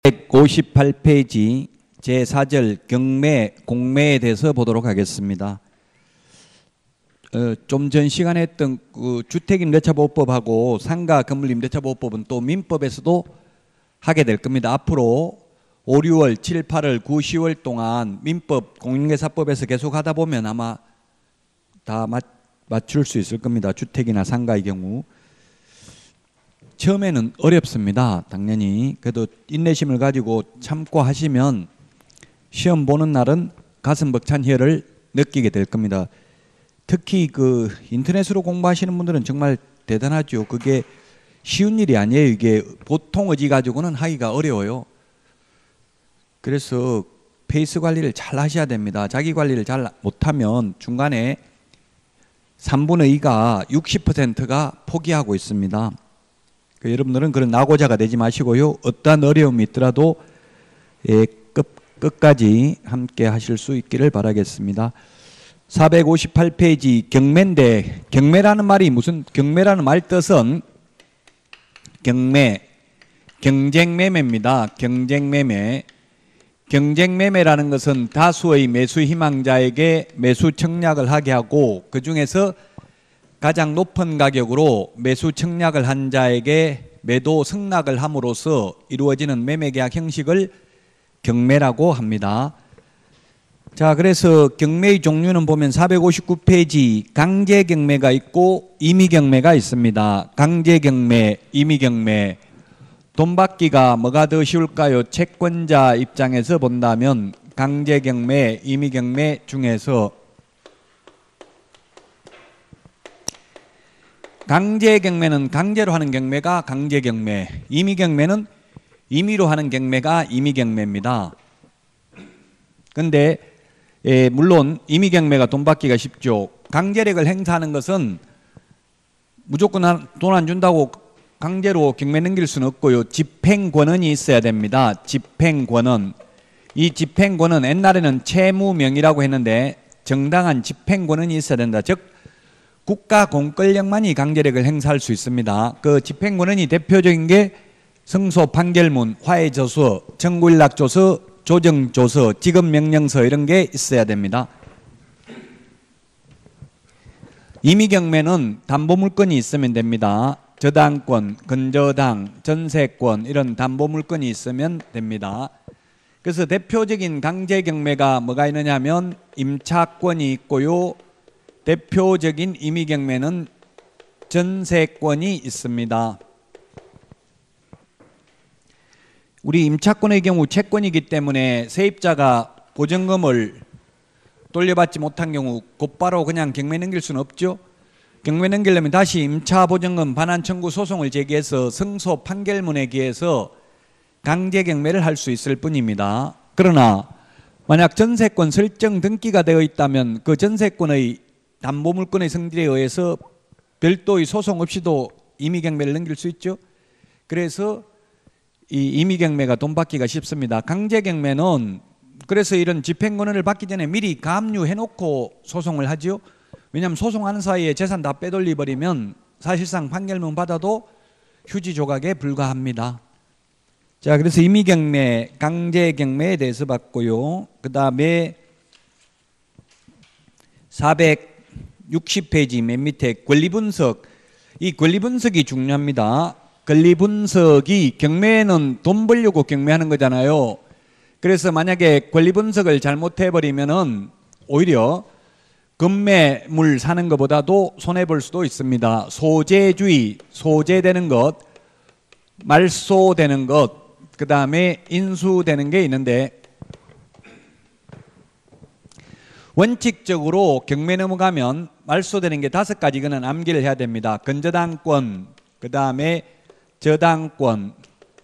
458페이지 제4절 경매, 공매에 대해서 보도록 하겠습니다. 좀 전 시간에 했던 그 주택임대차보호법하고 상가 건물임대차보호법은 또 민법에서도 하게 될 겁니다. 앞으로 5, 6월, 7, 8월, 9, 10월 동안 민법, 공인중개사법에서 계속 하다 보면 아마 다 맞출 수 있을 겁니다. 주택이나 상가의 경우. 처음에는 어렵습니다. 당연히. 그래도 인내심을 가지고 참고 하시면 시험 보는 날은 가슴 벅찬 혈을 느끼게 될 겁니다. 특히 그 인터넷으로 공부하시는 분들은 정말 대단하죠. 그게 쉬운 일이 아니에요. 이게 보통 의지 가지고는 하기가 어려워요. 그래서 페이스 관리를 잘 하셔야 됩니다. 자기 관리를 잘 못하면 중간에 3분의 2가 60%가 포기하고 있습니다. 여러분들은 그런 낙오자가 되지 마시고요. 어떠한 어려움이 있더라도 끝까지 함께 하실 수 있기를 바라겠습니다. 458페이지 경매인데, 경매라는 말이 무슨, 경매라는 말 뜻은 경매, 경쟁매매입니다. 경쟁매매. 경쟁매매라는 것은 다수의 매수 희망자에게 매수 청약을 하게 하고 그 중에서 가장 높은 가격으로 매수 청약을 한 자에게 매도 승낙을 함으로써 이루어지는 매매계약 형식을 경매라고 합니다. 자, 그래서 경매의 종류는 보면 459페이지 강제경매가 있고 임의경매가 있습니다. 강제경매, 임의경매. 돈 받기가 뭐가 더 쉬울까요? 채권자 입장에서 본다면 강제경매, 임의경매 중에서 강제경매는 강제로 하는 경매가 강제경매, 임의경매는 임의로 하는 경매가 임의경매입니다. 근데 물론 임의경매가 돈 받기가 쉽죠. 강제력을 행사하는 것은 무조건 돈 안 준다고 강제로 경매 넘길 수는 없고요. 집행권한이 있어야 됩니다. 집행권한. 이 집행권은 옛날에는 채무명의라고 했는데 정당한 집행권한이 있어야 된다. 즉 국가 공권력만이 강제력을 행사할 수 있습니다. 그 집행권한이 대표적인 게 승소 판결문, 화해조서, 청구일락조서, 조정조서, 지급명령서 이런 게 있어야 됩니다. 임의경매는 담보물건이 있으면 됩니다. 저당권, 근저당, 전세권 이런 담보물건이 있으면 됩니다. 그래서 대표적인 강제경매가 뭐가 있느냐 하면 임차권이 있고요. 대표적인 임의경매는 전세권이 있습니다. 우리 임차권의 경우 채권이기 때문에 세입자가 보증금을 돌려받지 못한 경우 곧바로 그냥 경매 넘길 수는 없죠. 경매 넘기려면 다시 임차보증금 반환 청구 소송을 제기해서 승소 판결문에 기해서 강제경매를 할 수 있을 뿐입니다. 그러나 만약 전세권 설정 등기가 되어 있다면 그 전세권의 담보물건의 성질에 의해서 별도의 소송 없이도 임의경매를 넘길 수 있죠. 그래서 이 임의경매가 돈 받기가 쉽습니다. 강제경매는 그래서 이런 집행권한을 받기 전에 미리 가압류해놓고 소송을 하죠. 왜냐하면 소송하는 사이에 재산 다 빼돌려버리면 사실상 판결문 받아도 휴지 조각에 불과합니다. 자, 그래서 임의경매, 강제경매에 대해서 봤고요. 그 다음에 460페이지 맨 밑에 권리분석. 이 권리분석이 중요합니다. 권리분석이 경매는 돈 벌려고 경매하는 거잖아요. 그래서 만약에 권리분석을 잘못해버리면은 오히려 건매물 사는 것보다도 손해볼 수도 있습니다. 소재주의, 소재되는 것, 말소되는 것, 그 다음에 인수되는 게 있는데 원칙적으로 경매 넘어가면 말소되는 게 5가지 이거는 암기를 해야 됩니다. 근저당권, 그 다음에 저당권,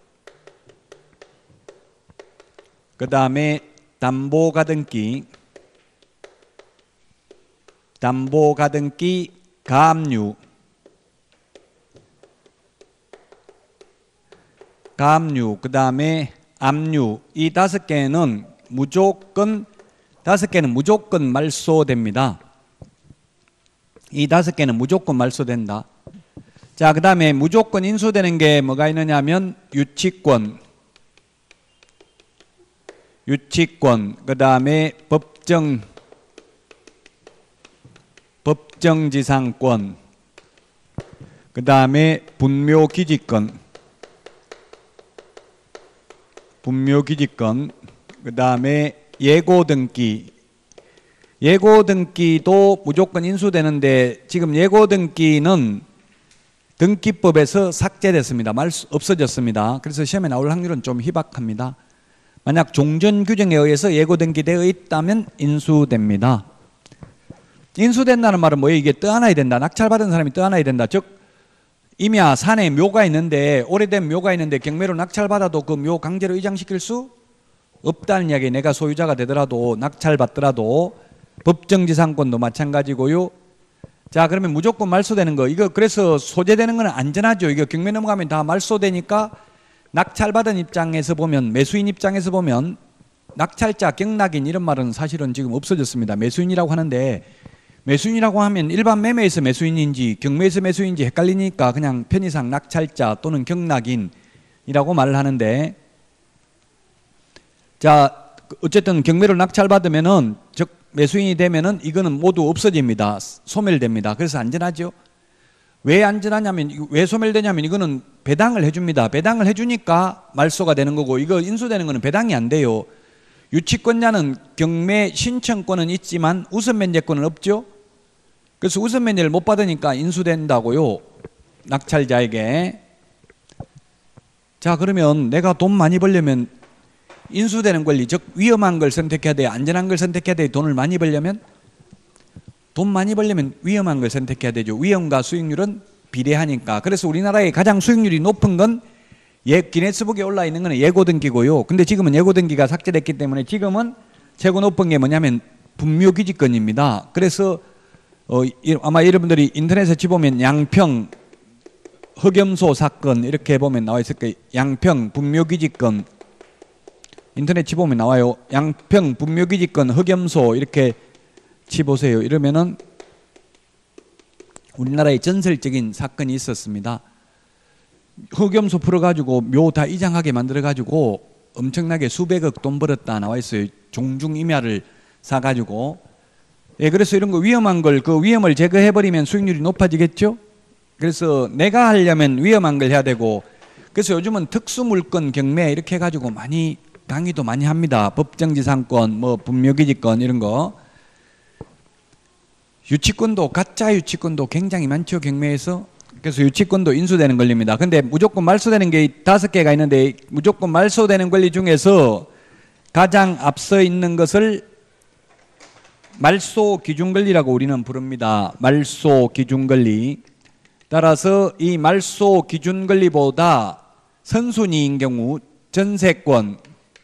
그 다음에 담보가등기, 담보가등기, 가압류, 그 다음에 압류. 이 5개는 무조건 말소됩니다. 이 5개는 무조건 말소된다. 자, 그 다음에 무조건 인수되는 게 뭐가 있느냐 하면 유치권, 유치권, 그 다음에 법정지상권, 그 다음에 분묘기지권, 그 다음에 예고등기. 예고등기도 무조건 인수되는데 지금 예고등기는 등기법에서 삭제됐습니다. 없어졌습니다. 그래서 시험에 나올 확률은 좀 희박합니다. 만약 종전 규정에 의해서 예고등기되어 있다면 인수됩니다. 인수된다는 말은 뭐예요? 이게 떠안아야 된다. 낙찰받은 사람이 떠안아야 된다. 즉 임야 산에 묘가 있는데, 오래된 묘가 있는데 경매로 낙찰받아도 그 묘 강제로 이장시킬 수 없다는 이야기. 내가 소유자가 되더라도, 낙찰받더라도. 법정지상권도 마찬가지고요. 자, 그러면 무조건 말소되는 거, 이거 그래서 소재되는 건 안전하죠. 이거 경매 넘어가면 다 말소되니까 낙찰받은 입장에서 보면, 매수인 입장에서 보면 낙찰자, 경락인 이런 말은 사실은 지금 없어졌습니다. 매수인이라고 하는데, 매수인이라고 하면 일반 매매에서 매수인인지 경매에서 매수인인지 헷갈리니까 그냥 편의상 낙찰자 또는 경락인이라고 말을 하는데, 자, 어쨌든 경매로 낙찰받으면은, 즉 매수인이 되면은 이거는 모두 없어집니다. 소멸됩니다. 그래서 안전하죠. 왜 안전하냐면, 왜 소멸되냐면 이거는 배당을 해줍니다. 배당을 해주니까 말소가 되는 거고, 이거 인수되는 거는 배당이 안 돼요. 유치권자는 경매 신청권은 있지만 우선 면제권은 없죠. 그래서 우선 면제를 못 받으니까 인수된다고요, 낙찰자에게. 자, 그러면 내가 돈 많이 벌려면 인수되는 권리, 즉 위험한 걸 선택해야 돼요, 안전한 걸 선택해야 돼요? 돈을 많이 벌려면? 돈 많이 벌려면 위험한 걸 선택해야 되죠. 위험과 수익률은 비례하니까. 그래서 우리나라의 가장 수익률이 높은 건 기네스북에 올라 있는 건 예고등기고요. 근데 지금은 예고등기가 삭제됐기 때문에 지금은 최고 높은 게 뭐냐면 분묘기지권입니다. 그래서 아마 여러분들이 인터넷에 치보면 양평 흑염소 사건 이렇게 보면 나와 있을 거예요. 양평 분묘기지권, 인터넷 치보면 나와요. 양평 분묘기지권 흑염소 이렇게 치보세요. 이러면은 우리나라에 전설적인 사건이 있었습니다. 흑염소 풀어가지고 묘 다 이장하게 만들어가지고 엄청나게 수백억 돈 벌었다 나와 있어요. 종중임야를 사가지고. 예, 그래서 이런 거 위험한 걸, 그 위험을 제거해버리면 수익률이 높아지겠죠? 그래서 내가 하려면 위험한 걸 해야 되고, 그래서 요즘은 특수물건 경매 이렇게 해가지고 많이 강의도 많이 합니다. 법정지상권, 뭐 분묘기지권 이런 거. 유치권도, 가짜 유치권도 굉장히 많죠, 경매에서. 그래서 유치권도 인수되는 권리입니다. 근데 무조건 말소되는 게 5개가 있는데, 무조건 말소되는 권리 중에서 가장 앞서 있는 것을 말소 기준 권리라고 우리는 부릅니다. 말소 기준 권리. 따라서 이 말소 기준 권리보다 선순위인 경우 전세권,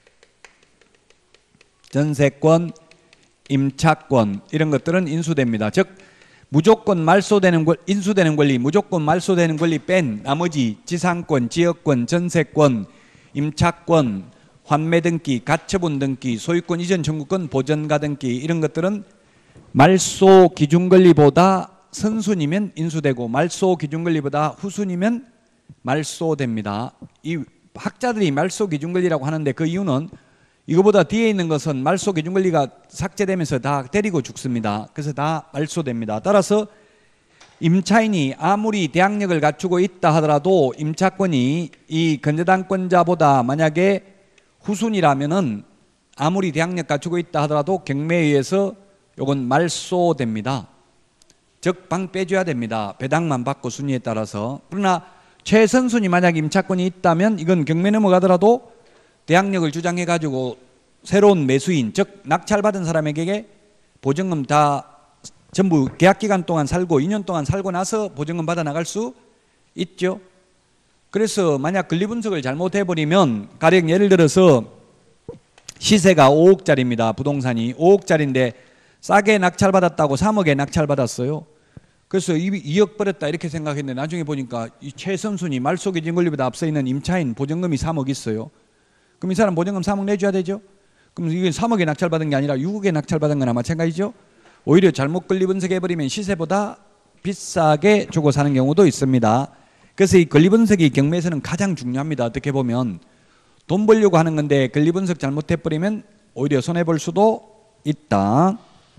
임차권 이런 것들은 인수됩니다. 즉 무조건 말소되는 인수되는 권리, 무조건 말소되는 권리 뺀 나머지 지상권, 지역권, 전세권, 임차권, 환매 등기, 가처분 등기, 소유권 이전 청구권, 보전가 등기 이런 것들은 말소 기준 권리보다 선순위면 인수되고 말소 기준 권리보다 후순위면 말소됩니다. 이 학자들이 말소 기준 권리라고 하는데 그 이유는 이거보다 뒤에 있는 것은 말소 기준 권리가 삭제되면서 다 때리고 죽습니다. 그래서 다 말소됩니다. 따라서 임차인이 아무리 대항력을 갖추고 있다 하더라도 임차권이 이 건재당권자보다 만약에 후순위라면은 아무리 대항력 갖추고 있다 하더라도 경매에 의해서 요건 말소됩니다. 즉 방 빼줘야 됩니다. 배당만 받고 순위에 따라서. 그러나 최선순위 만약 임차권이 있다면 이건 경매 넘어가더라도 대항력을 주장해 가지고 새로운 매수인, 즉 낙찰받은 사람에게 보증금 다 전부 계약기간 동안 살고 2년 동안 살고 나서 보증금 받아 나갈 수 있죠. 그래서 만약 권리분석을 잘못해버리면, 가령 예를 들어서 시세가 5억짜리입니다. 부동산이 5억짜리인데 싸게 낙찰받았다고 3억에 낙찰받았어요. 그래서 2억 벌었다 이렇게 생각했는데 나중에 보니까 이 최선순위 말소 기준 권리보다 앞서 있는 임차인 보증금이 3억 있어요. 그럼 이 사람 보증금 3억 내줘야 되죠. 그럼 이게 3억에 낙찰받은 게 아니라 6억에 낙찰받은 거나 마찬가지죠. 오히려 잘못 권리분석해버리면 시세보다 비싸게 주고 사는 경우도 있습니다. 그래서 이 권리분석이 경매에서는 가장 중요합니다. 어떻게 보면 돈 벌려고 하는 건데 권리분석 잘못해버리면 오히려 손해볼 수도 있다.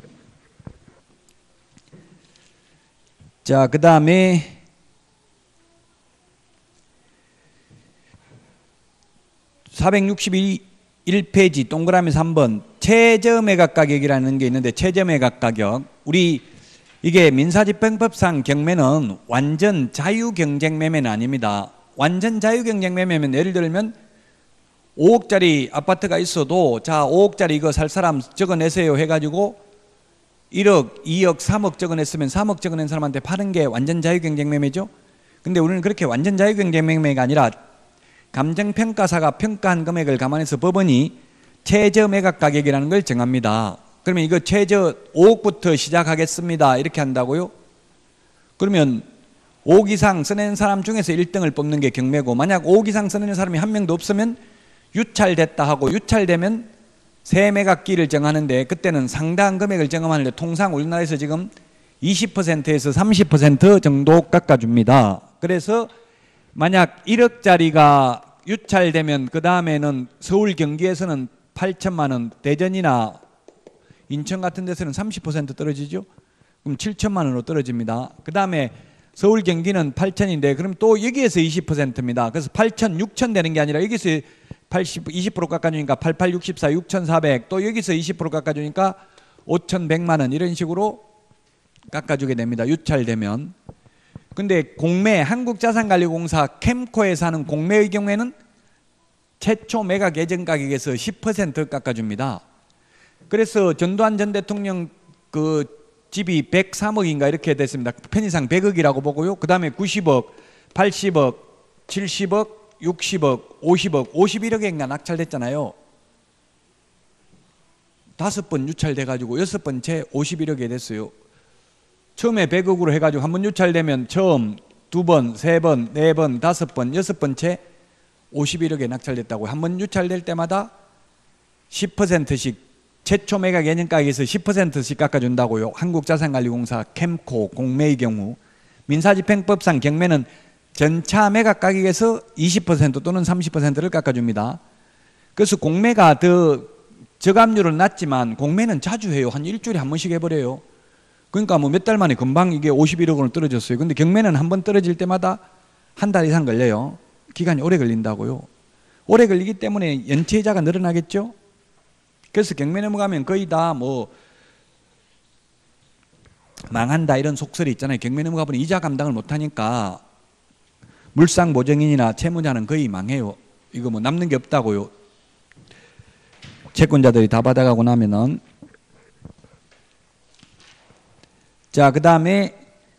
자, 그 다음에 461페이지 동그라미 3번 최저 매각 가격이라는 게 있는데, 최저 매각 가격, 우리 이게 민사집행법상 경매는 완전 자유경쟁 매매는 아닙니다. 완전 자유경쟁 매매면 예를 들면 5억짜리 아파트가 있어도 자 5억짜리 이거 살 사람 적어내세요 해가지고 1억, 2억, 3억 적어냈으면 3억 적어낸 사람한테 파는 게 완전 자유경쟁 매매죠. 근데 우리는 그렇게 완전 자유경쟁 매매가 아니라 감정평가사가 평가한 금액을 감안해서 법원이 최저 매각 가격이라는 걸 정합니다. 그러면 이거 최저 5억부터 시작하겠습니다 이렇게 한다고요? 그러면 5억 이상 써낸 사람 중에서 1등을 뽑는 게 경매고, 만약 5억 이상 써낸 사람이 한 명도 없으면 유찰됐다 하고, 유찰되면 새 매각기를 정하는데 그때는 상당한 금액을 정하는데 통상 우리나라에서 지금 20%에서 30% 정도 깎아줍니다. 그래서 만약 1억짜리가 유찰되면 그 다음에는 서울 경기에서는 8천만 원, 대전이나 인천 같은 데서는 30% 떨어지죠. 그럼 7천만 원으로 떨어집니다. 그 다음에 서울 경기는 8천인데 그럼 또 여기에서 20%입니다. 그래서 8천, 6천 되는 게 아니라 여기서 20% 깎아주니까 88, 64, 6,400, 또 여기서 20% 깎아주니까 5,100만 원 이런 식으로 깎아주게 됩니다. 유찰되면. 근데 공매, 한국자산관리공사 캠코에서 하는 공매의 경우에는 최초 매각 예정 가격에서 10% 깎아줍니다. 그래서 전두환 전 대통령 그 집이 103억인가 이렇게 됐습니다. 편의상 100억이라고 보고요. 그 다음에 90억, 80억, 70억, 60억, 50억, 51억인가 낙찰됐잖아요. 5번 유찰돼가지고 6번째 51억이 됐어요. 처음에 100억으로 해가지고 한 번 유찰되면 처음 2번, 3번, 4번, 5번, 6번째 51억에 낙찰됐다고. 한 번 유찰될 때마다 10%씩 최초 매각 예정가격에서 10%씩 깎아준다고요. 한국자산관리공사 캠코 공매의 경우. 민사집행법상 경매는 전차 매각 가격에서 20% 또는 30%를 깎아줍니다. 그래서 공매가 더 저감률은 낮지만 공매는 자주 해요. 한 일주일에 한 번씩 해버려요. 그러니까 뭐 몇 달 만에 금방 이게 51억 원으로 떨어졌어요. 근데 경매는 한 번 떨어질 때마다 한 달 이상 걸려요. 기간이 오래 걸린다고요. 오래 걸리기 때문에 연체이자가 늘어나겠죠. 그래서 경매 넘어가면 거의 다 뭐 망한다 이런 속설이 있잖아요. 경매 넘어가 보니 이자 감당을 못하니까 물상보증인이나 채무자는 거의 망해요. 이거 뭐 남는 게 없다고요. 채권자들이 다 받아가고 나면은. 자, 그 다음에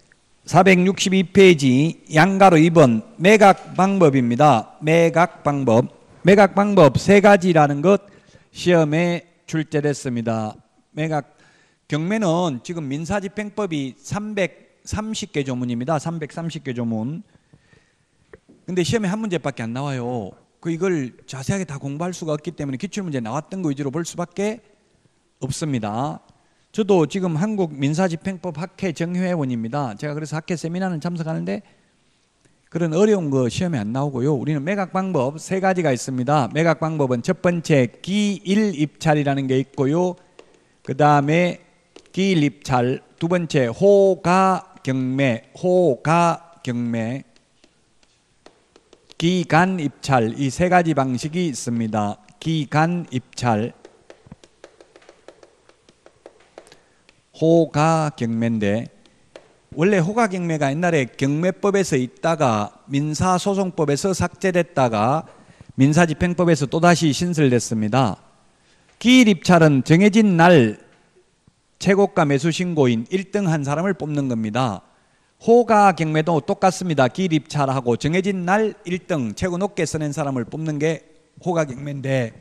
462페이지 양가로 2번 매각 방법입니다. 매각 방법. 매각 방법 세 가지라는 것 시험에 출제됐습니다. 매각 경매는 지금 민사집행법이 330개 조문입니다. 330개 조문. 근데 시험에 한 문제밖에 안 나와요. 이걸 자세하게 다 공부할 수가 없기 때문에 기출문제 나왔던 거 위주로 볼 수밖에 없습니다. 저도 지금 한국민사집행법 학회 정회원입니다. 제가 그래서 학회 세미나는 참석하는데 그런 어려운 거 시험에 안 나오고요. 우리는 매각 방법 세 가지가 있습니다. 매각 방법은 첫 번째 기일입찰이라는 게 있고요. 그 다음에 기일입찰, 두 번째 호가경매, 호가경매, 기간입찰, 이 세 가지 방식이 있습니다. 기간입찰, 호가경매인데 원래 호가경매가 옛날에 경매법에서 있다가 민사소송법에서 삭제됐다가 민사집행법에서 또다시 신설됐습니다. 기일입찰은 정해진 날 최고가 매수신고인 1등 한 사람을 뽑는 겁니다. 호가경매도 똑같습니다. 기일입찰하고 정해진 날 1등 최고 높게 써낸 사람을 뽑는 게 호가경매인데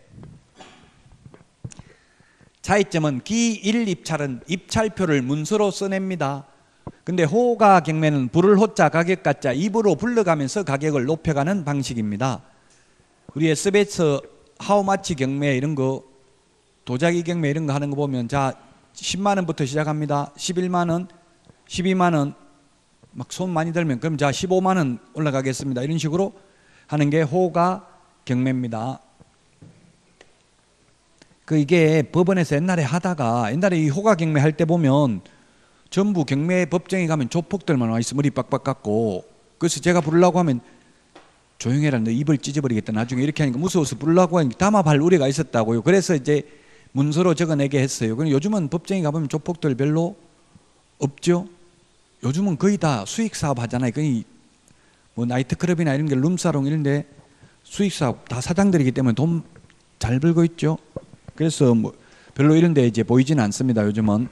차이점은 기일입찰은 입찰표를 문서로 써냅니다. 근데 호가경매는 부를 호자 가격 가짜 입으로 불러가면서 가격을 높여가는 방식입니다. 우리 SBS 하우마치 경매 이런 거 도자기 경매 이런 거 하는 거 보면 자 10만 원부터 시작합니다. 11만 원, 12만 원 막 손 많이 들면 그럼 자 15만 원 올라가겠습니다. 이런 식으로 하는 게 호가경매입니다. 이게 법원에서 옛날에 하다가 옛날에 이 호가 경매 할 때 보면 전부 경매 법정에 가면 조폭들만 와 있어. 머리 빡빡 깎고. 그래서 제가 부르려고 하면 조용해라, 너 입을 찢어버리겠다. 나중에 이렇게 하니까 무서워서 부르려고 하니까 담합할 우려가 있었다고요. 그래서 이제 문서로 적어내게 했어요. 그럼 요즘은 법정에 가보면 조폭들 별로 없죠. 요즘은 거의 다 수익 사업 하잖아요. 거의 뭐 나이트클럽이나 이런 게 룸사롱 이런데 수익 사업 다 사장들이기 때문에 돈 잘 벌고 있죠. 그래서 뭐 별로 이런데 이제 보이지는 않습니다. 요즘은.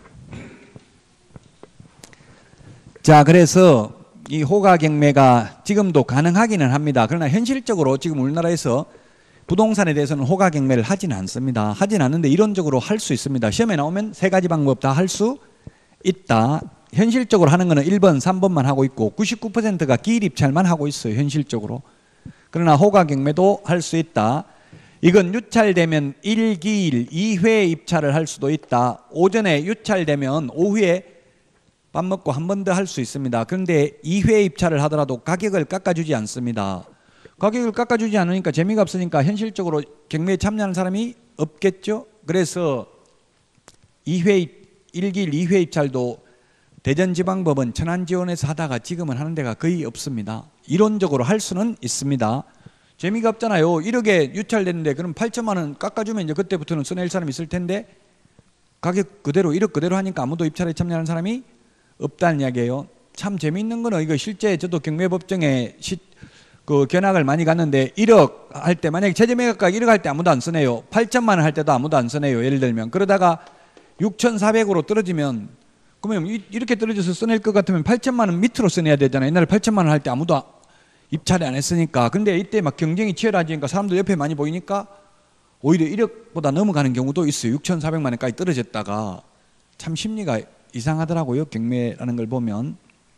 자, 그래서 이 호가 경매가 지금도 가능하기는 합니다. 그러나 현실적으로 지금 우리나라에서 부동산에 대해서는 호가 경매를 하지는 않습니다. 하진 않는데 이론적으로 할 수 있습니다. 시험에 나오면 세 가지 방법 다 할 수 있다. 현실적으로 하는 거는 1번, 3번만 하고 있고 99%가 기일 입찰만 하고 있어요. 현실적으로. 그러나 호가 경매도 할 수 있다. 이건 유찰되면 1기일 2회 입찰을 할 수도 있다. 오전에 유찰되면 오후에 밥 먹고 한 번 더 할 수 있습니다. 그런데 2회 입찰을 하더라도 가격을 깎아주지 않습니다. 가격을 깎아주지 않으니까 재미가 없으니까 현실적으로 경매에 참여하는 사람이 없겠죠. 그래서 1기일 2회 입찰도 대전지방법원 천안지원에서 하다가 지금은 하는 데가 거의 없습니다. 이론적으로 할 수는 있습니다. 재미가 없잖아요. 1억에 유찰됐는데 그럼 8천만 원 깎아주면 이제 그때부터는 써낼 사람이 있을 텐데 가격 그대로 1억 그대로 하니까 아무도 입찰에 참여하는 사람이 없다는 이야기예요. 참 재미있는 거는 이거 실제 저도 경매법정에 그 견학을 많이 갔는데 1억 할 때 만약에 최저매각가격 1억 할 때 아무도 안 쓰네요. 8천만 원 할 때도 아무도 안 쓰네요. 예를 들면 그러다가 6,400으로 떨어지면 그러면 이렇게 떨어져서 써낼 것 같으면 8천만 원 밑으로 써내야 되잖아요. 옛날에 8천만 원 할 때 아무도 입찰이 안 했으니까. 근데 이때 막 경쟁이 치열해지니까 사람들 옆에 많이 보이니까 오히려 1억보다 넘어가는 경우도 있어요. 6,400만 원까지 떨어졌다가. 참 심리가 이상하더라고요. 경매라는 걸 보면.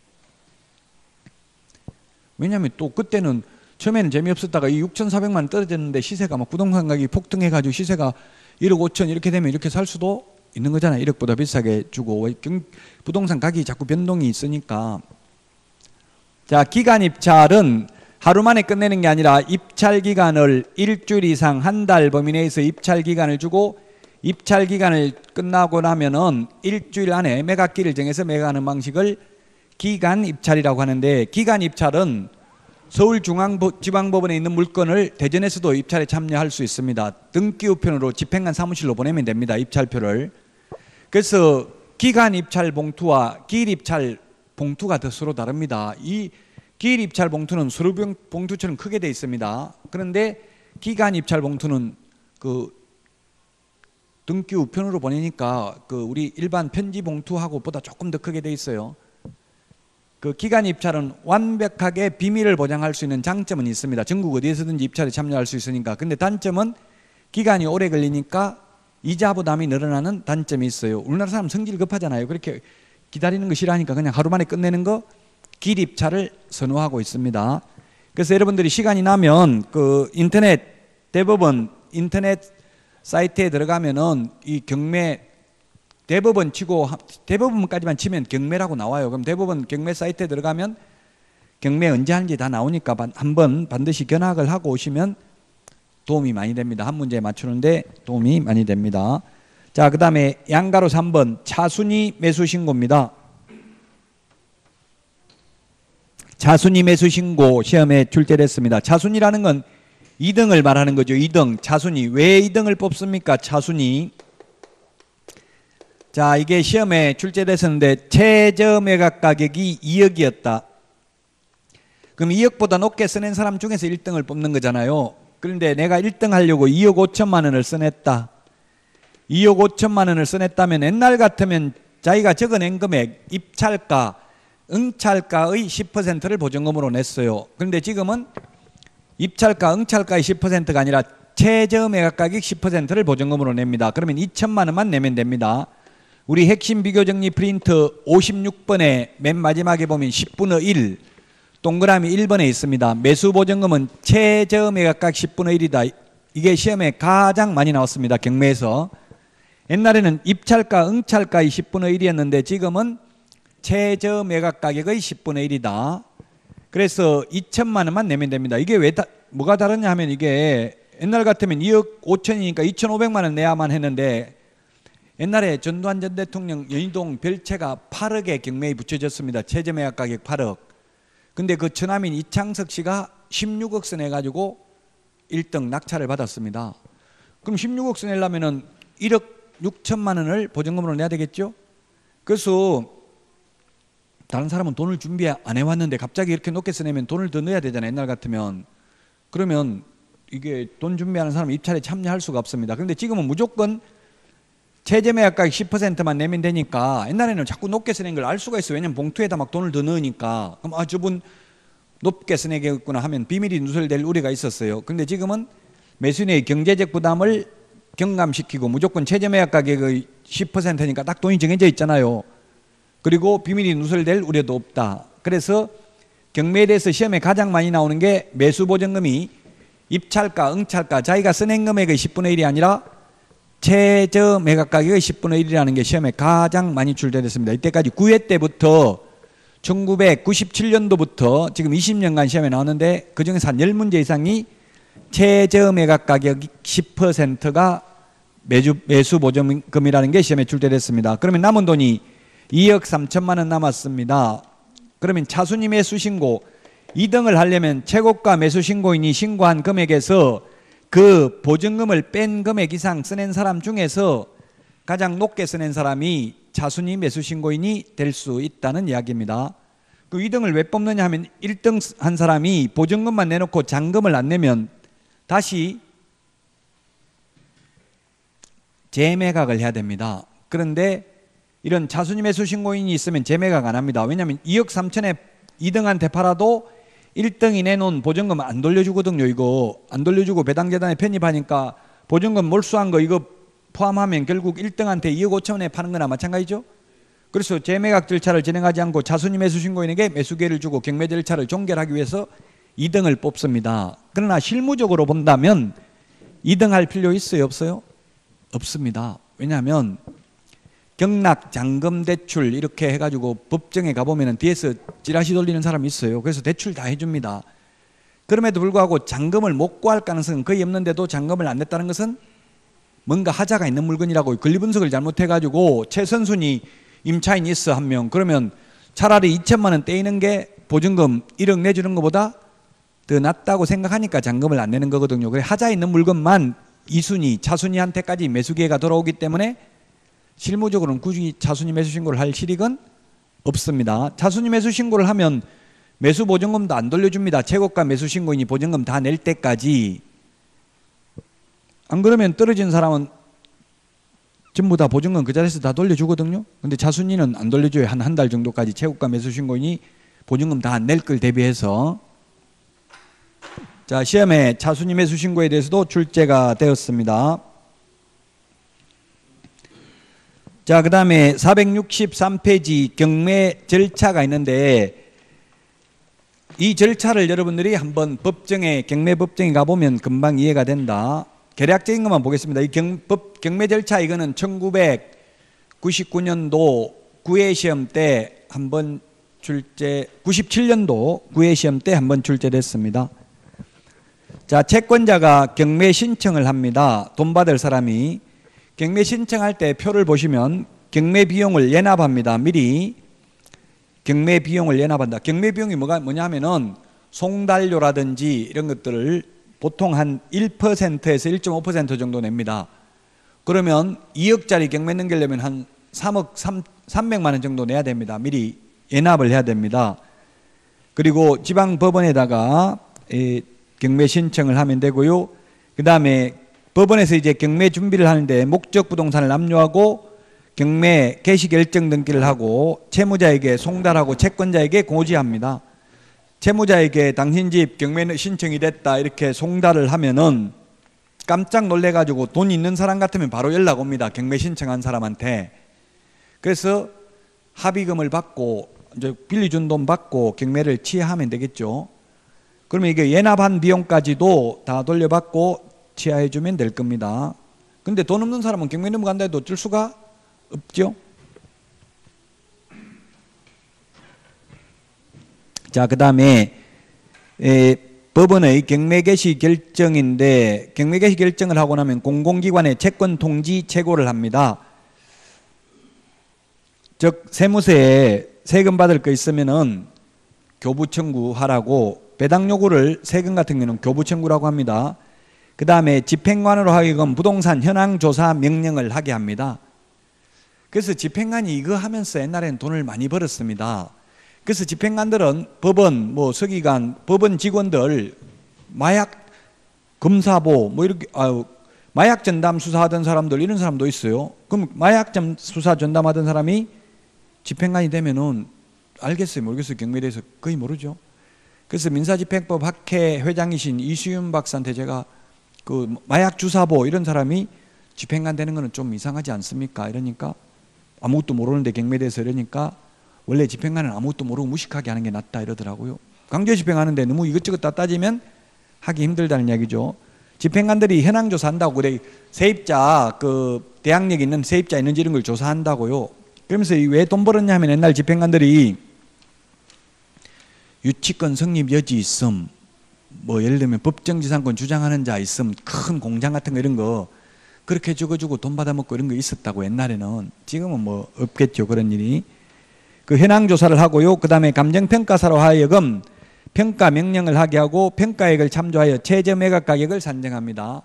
왜냐하면 또 그때는 처음에는 재미없었다가 이 6,400만 원 떨어졌는데 시세가 막 부동산 가격이 폭등해가지고 시세가 1억 5천 이렇게 되면 이렇게 살 수도 있는 거잖아요. 1억보다 비싸게 주고. 부동산 가격이 자꾸 변동이 있으니까. 자, 기간 입찰은 하루 만에 끝내는 게 아니라 입찰 기간을 일주일 이상 한 달 범위 내에서 입찰 기간을 주고 입찰 기간을 끝나고 나면은 일주일 안에 매각기를 정해서 매각하는 방식을 기간 입찰이라고 하는데, 기간 입찰은 서울중앙지방법원에 있는 물건을 대전에서도 입찰에 참여할 수 있습니다. 등기 우편으로 집행관 사무실로 보내면 됩니다. 입찰표를. 그래서 기간 입찰 봉투와 기일 입찰 봉투가 더 서로 다릅니다. 이 기일 입찰 봉투는 수루병 봉투처럼 크게 되어 있습니다. 그런데 기간 입찰 봉투는 그 등기 우편으로 보내니까 그 우리 일반 편지 봉투하고 보다 조금 더 크게 되어 있어요. 그 기간 입찰은 완벽하게 비밀을 보장할 수 있는 장점은 있습니다. 전국 어디에서든지 입찰에 참여할 수 있으니까. 근데 단점은 기간이 오래 걸리니까 이자 부담이 늘어나는 단점이 있어요. 우리나라 사람 성질 급하잖아요. 그렇게 기다리는 거 싫어하니까 그냥 하루 만에 끝내는 거 기일 입찰을 선호하고 있습니다. 그래서 여러분들이 시간이 나면 그 대법원 인터넷 사이트에 들어가면은 이 경매 대법원 치고 대법원까지만 치면 경매라고 나와요. 그럼 대법원 경매 사이트에 들어가면 경매 언제 하는지 다 나오니까 한번 반드시 견학을 하고 오시면 도움이 많이 됩니다. 한 문제에 맞추는데 도움이 많이 됩니다. 자, 그 다음에 양가로 3번 차순위 매수 신고입니다. 차순위 매수 신고 시험에 출제됐습니다. 차순위라는 건 2등을 말하는 거죠. 2등 차순위. 왜 2등을 뽑습니까? 차순위. 자, 이게 시험에 출제됐었는데 최저 매각 가격이 2억이었다. 그럼 2억보다 높게 써낸 사람 중에서 1등을 뽑는 거잖아요. 그런데 내가 1등 하려고 2억 5천만 원을 써냈다. 2억 5천만 원을 써냈다면 옛날 같으면 자기가 적어낸 금액 입찰가, 응찰가의 10%를 보증금으로 냈어요. 그런데 지금은 입찰가, 응찰가의 10%가 아니라 최저 매각 가격 10%를 보증금으로 냅니다. 그러면 2천만 원만 내면 됩니다. 우리 핵심 비교 정리 프린트 56번에 맨 마지막에 보면 10분의 1 동그라미 1번에 있습니다. 매수 보증금은 최저 매각가격 10분의 1이다. 이게 시험에 가장 많이 나왔습니다. 경매에서. 옛날에는 입찰가, 응찰가의 10분의 1이었는데 지금은 최저 매각 가격의 10분의 1이다. 그래서 2천만 원만 내면 됩니다. 이게 뭐가 다르냐 하면 이게 옛날 같으면 2억 5천이니까 2,500만 원 내야만 했는데 옛날에 전두환 전 대통령 연희동 별채가 8억에 경매에 붙여졌습니다. 최저 매각 가격 8억. 근데 그 처남인 이창석 씨가 16억 선 해가지고 1등 낙찰을 받았습니다. 그럼 16억 선 내려면은 1억 6천만 원을 보증금으로 내야 되겠죠? 그래서 다른 사람은 돈을 준비 안 해왔는데 갑자기 이렇게 높게 써내면 돈을 더 넣어야 되잖아요. 옛날 같으면. 그러면 이게 돈 준비하는 사람은 입찰에 참여할 수가 없습니다. 그런데 지금은 무조건 최저 매각 가격 10%만 내면 되니까 옛날에는 자꾸 높게 써낸 걸 알 수가 있어요. 왜냐면 봉투에다 막 돈을 더 넣으니까. 그럼 저분 높게 써내겠구나 하면 비밀이 누설될 우려가 있었어요. 그런데 지금은 매수인의 경제적 부담을 경감시키고 무조건 최저 매각 가격의 10%니까 딱 돈이 정해져 있잖아요. 그리고 비밀이 누설될 우려도 없다. 그래서 경매에 대해서 시험에 가장 많이 나오는 게 매수 보증금이 입찰가, 응찰가, 자기가 써낸 금액의 10분의 1이 아니라 최저 매각 가격의 10분의 1이라는 게 시험에 가장 많이 출제됐습니다. 이때까지 9회 때부터 1997년도부터 지금 20년간 시험에 나오는데 그중에서 한 10문제 이상이 최저 매각 가격 10%가 매수 보증금이라는 게 시험에 출제됐습니다. 그러면 남은 돈이 2억 3천만 원 남았습니다. 그러면 차순위 매수 신고 2등을 하려면 최고가 매수 신고인이 신고한 금액에서 그 보증금을 뺀 금액 이상 써낸 사람 중에서 가장 높게 써낸 사람이 차순위 매수 신고인이 될 수 있다는 이야기입니다. 그 2등을 왜 뽑느냐 하면 1등 한 사람이 보증금만 내놓고 잔금을 안 내면 다시 재매각을 해야 됩니다. 그런데 이런 차순위 매수 신고인이 있으면 재매각 안 합니다. 왜냐하면 2억 3천에 2등한테 팔아도 1등이 내놓은 보증금 안 돌려주거든요. 이거 안 돌려주고 배당재단에 편입하니까 보증금 몰수한 거 이거 포함하면 결국 1등한테 2억 5천에 파는 거나 마찬가지죠. 그래서 재매각 절차를 진행하지 않고 차순위 매수 신고인에게 매수 기회를 주고 경매 절차를 종결하기 위해서 2등을 뽑습니다. 그러나 실무적으로 본다면 2등 할 필요 있어요? 없어요? 없습니다. 왜냐하면 경락, 잔금, 대출 이렇게 해가지고 법정에 가보면 뒤에서 찌라시 돌리는 사람이 있어요. 그래서 대출 다 해줍니다. 그럼에도 불구하고 잔금을 못 구할 가능성은 거의 없는데도 잔금을 안 냈다는 것은 뭔가 하자가 있는 물건이라고 권리분석을 잘못해가지고 최선순위 임차인이 있어 한 명. 그러면 차라리 2천만 원 떼이는 게 보증금 1억 내주는 것보다 더 낫다고 생각하니까 잔금을 안 내는 거거든요. 그래 하자 있는 물건만 2순위, 차순위한테까지 매수 기회가 돌아오기 때문에 실무적으로는 굳이 차순위 매수 신고를 할 실익은 없습니다. 차순위 매수 신고를 하면 매수 보증금도 안 돌려줍니다. 최고가 매수 신고인이 보증금 다 낼 때까지. 안 그러면 떨어진 사람은 전부 다 보증금 그 자리에서 다 돌려주거든요. 근데 차순위는 안 돌려줘요. 한 달 정도까지 최고가 매수 신고인이 보증금 다 안 낼 걸 대비해서. 자, 시험에 차순위 매수 신고에 대해서도 출제가 되었습니다. 자, 그 다음에 463페이지 경매 절차가 있는데 이 절차를 여러분들이 한번 법정에 경매 법정에 가보면 금방 이해가 된다. 개략적인 것만 보겠습니다. 이 경매 절차 이거는 1999년도 9회 시험 때 한번 97년도 9회 시험 때 한번 출제됐습니다. 자, 채권자가 경매 신청을 합니다. 돈 받을 사람이. 경매 신청할 때 표를 보시면 경매 비용을 예납합니다. 미리 경매 비용을 예납한다. 경매 비용이 뭐냐 하면은 송달료라든지 이런 것들을 보통 한 1%에서 1.5% 정도 냅니다. 그러면 2억짜리 경매 넘기려면 한 300만 원 정도 내야 됩니다. 미리 예납을 해야 됩니다. 그리고 지방법원에다가 경매 신청을 하면 되고요. 그 다음에 법원에서 이제 경매 준비를 하는데 목적 부동산을 압류하고 경매 개시 결정 등기를 하고 채무자에게 송달하고 채권자에게 고지합니다. 채무자에게 당신 집 경매 신청이 됐다 이렇게 송달을 하면은 깜짝 놀래가지고 돈 있는 사람 같으면 바로 연락 옵니다. 경매 신청한 사람한테. 그래서 합의금을 받고 이제 빌려준 돈 받고 경매를 취하하면 되겠죠. 그러면 이게 예납한 비용까지도 다 돌려받고 취하해주면 될 겁니다. 근데 돈 없는 사람은 경매 넘어간다 해도 어쩔 수가 없죠. 자, 그 다음에 법원의 경매 개시 결정인데 경매 개시 결정을 하고 나면 공공기관의 채권 통지 최고를 합니다. 즉 세무서에 세금 받을 거 있으면은 교부 청구하라고, 배당 요구를 세금 같은 경우는 교부 청구라고 합니다. 그 다음에 집행관으로 하여금 부동산 현황 조사 명령을 하게 합니다. 그래서 집행관이 이거 하면서 옛날에는 돈을 많이 벌었습니다. 그래서 집행관들은 법원, 뭐 서기관, 법원 직원들 마약 검사보 뭐 이렇게 마약 전담 수사하던 사람들 이런 사람도 있어요. 그럼 마약 수사 전담하던 사람이 집행관이 되면은 알겠어요, 모르겠어요? 경매에 대해서 거의 모르죠. 그래서 민사집행법 학회 회장이신 이수윤 박사한테 제가 그 마약 주사보 이런 사람이 집행관 되는 거는 좀 이상하지 않습니까? 이러니까 아무것도 모르는데 경매에 대해서 이러니까 원래 집행관은 아무것도 모르고 무식하게 하는 게 낫다 이러더라고요. 강제 집행하는데 너무 이것저것 다 따지면 하기 힘들다는 이야기죠. 집행관들이 현황 조사한다고 그래. 세입자 그 대항력이 있는 세입자 있는지 이런 걸 조사한다고요. 그러면서 왜 돈 벌었냐면 옛날 집행관들이 유치권 성립 여지 있음, 뭐 예를 들면 법정지상권 주장하는 자 있음, 큰 공장 같은 거 이런 거 그렇게 적어주고 돈 받아먹고 이런 거 있었다고 옛날에는. 지금은 뭐 없겠죠 그런 일이. 그 현황 조사를 하고요. 그 다음에 감정평가사로 하여금 평가 명령을 하게 하고 평가액을 참조하여 최저 매각 가격을 산정합니다.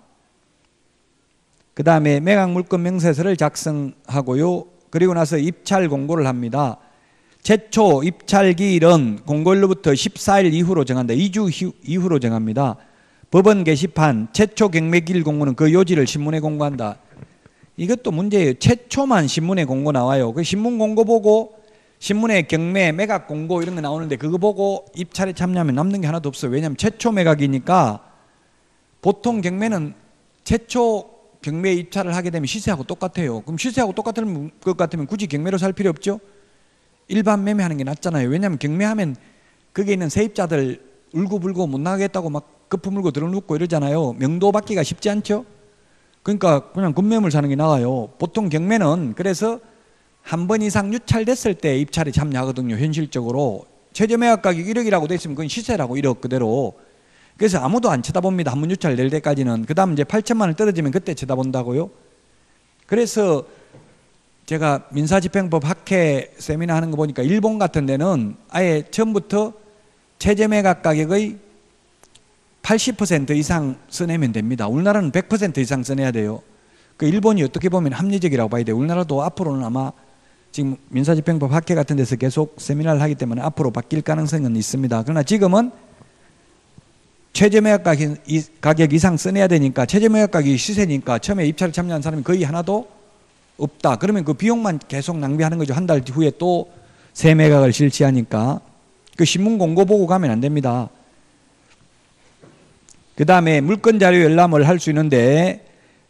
그 다음에 매각 물건 명세서를 작성하고요. 그리고 나서 입찰 공고를 합니다. 최초 입찰 기일은 공고일로부터 14일 이후로 정한다. 2주 이후로 정합니다. 법원 게시판 최초 경매기일 공고는 그 요지를 신문에 공고한다. 이것도 문제예요. 최초만 신문에 공고 나와요. 그 신문 공고 보고 신문에 경매, 매각 공고 이런 거 나오는데 그거 보고 입찰에 참여하면 남는 게 하나도 없어요. 왜냐하면 최초 매각이니까. 보통 경매는 최초 경매 입찰을 하게 되면 시세하고 똑같아요. 그럼 시세하고 똑같은 것 같으면 굳이 경매로 살 필요 없죠. 일반 매매하는 게 낫잖아요. 왜냐하면 경매하면 거기에 있는 세입자들 울고불고 못 나가겠다고 막 거품 물고 들어눕고 이러잖아요. 명도 받기가 쉽지 않죠. 그러니까 그냥 급매물 사는 게 나아요. 보통 경매는 그래서 한 번 이상 유찰됐을 때 입찰에 참여하거든요. 현실적으로 최저 매각 가격 1억이라고 돼 있으면 그건 시세라고 1억 그대로. 그래서 아무도 안 쳐다봅니다. 한 번 유찰 될 때까지는. 그 다음 이제 8천만 원 떨어지면 그때 쳐다본다고요. 그래서 제가 민사집행법 학회 세미나 하는 거 보니까 일본 같은 데는 아예 처음부터 최저 매각 가격의 80% 이상 써내면 됩니다. 우리나라는 100% 이상 써내야 돼요. 그 일본이 어떻게 보면 합리적이라고 봐야 돼요. 우리나라도 앞으로는 아마 지금 민사집행법 학회 같은 데서 계속 세미나를 하기 때문에 앞으로 바뀔 가능성은 있습니다. 그러나 지금은 최저 매각 가격 이상 써내야 되니까 최저 매각 가격이 시세니까 처음에 입찰에 참여한 사람이 거의 하나도 없다. 그러면 그 비용만 계속 낭비하는 거죠. 한 달 후에 또 새 매각을 실시하니까. 그 신문 공고 보고 가면 안 됩니다. 그 다음에 물건 자료 열람을 할 수 있는데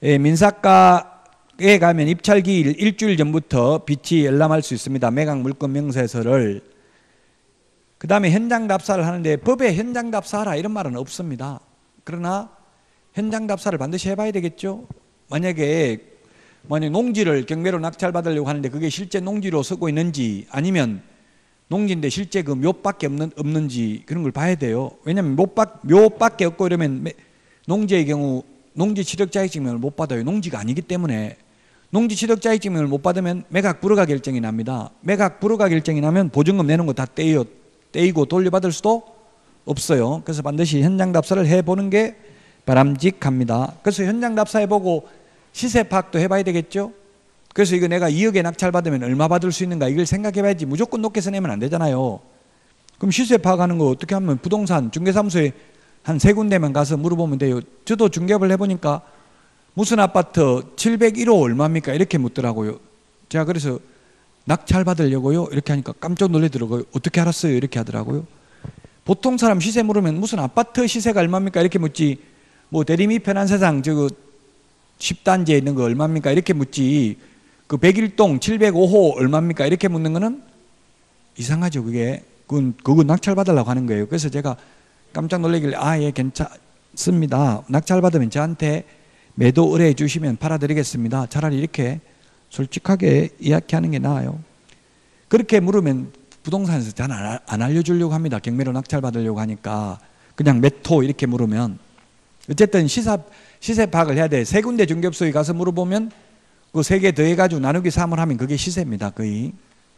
민사과에 가면 입찰 기일 일주일 전부터 빛이 열람할 수 있습니다. 매각 물건 명세서를. 그 다음에 현장 답사를 하는데 법에 현장 답사하라 이런 말은 없습니다. 그러나 현장 답사를 반드시 해봐야 되겠죠. 만약 농지를 경매로 낙찰받으려고 하는데 그게 실제 농지로 쓰고 있는지 아니면 농지인데 실제 그 묘밖에 없는지 그런 걸 봐야 돼요. 왜냐하면 묘밖에 없고 이러면 농지의 경우 농지 취득자격증명을 못 받아요. 농지가 아니기 때문에. 농지 취득자격증명을 못 받으면 매각 불허가 결정이 납니다. 매각 불허가 결정이 나면 보증금 내는 거 다 떼이고 돌려받을 수도 없어요. 그래서 반드시 현장 답사를 해보는 게 바람직합니다. 그래서 현장 답사해보고 시세 파악도 해봐야 되겠죠. 그래서 이거 내가 2억에 낙찰받으면 얼마 받을 수 있는가 이걸 생각해봐야지 무조건 높게 써내면 안 되잖아요. 그럼 시세 파악하는 거 어떻게 하면 부동산 중개사무소에 한 3군데만 가서 물어보면 돼요. 저도 중개업을 해보니까 무슨 아파트 701호 얼마입니까 이렇게 묻더라고요. 제가 그래서 낙찰 받으려고요 이렇게 하니까 깜짝 놀라더라고요. 어떻게 알았어요 이렇게 하더라고요. 보통 사람 시세 물으면 무슨 아파트 시세가 얼마입니까 이렇게 묻지, 뭐 대리미 편한 세상 저거 10단지에 있는 거 얼마입니까 이렇게 묻지, 그 101동 705호 얼마입니까 이렇게 묻는 거는 이상하죠. 그거 낙찰 받으려고 하는 거예요. 그래서 제가 깜짝 놀라길래 예 괜찮습니다. 낙찰 받으면 저한테 매도 의뢰해 주시면 팔아드리겠습니다. 차라리 이렇게 솔직하게 이야기하는 게 나아요. 그렇게 물으면 부동산에서 잘 안 알려주려고 합니다. 경매로 낙찰 받으려고 하니까. 그냥 몇 호 이렇게 물으면. 어쨌든 시세 파악을 해야 돼. 세 군데 중개업소에 가서 물어보면 그 세 개 더해가지고 나누기 3을 하면 그게 시세입니다. 거의.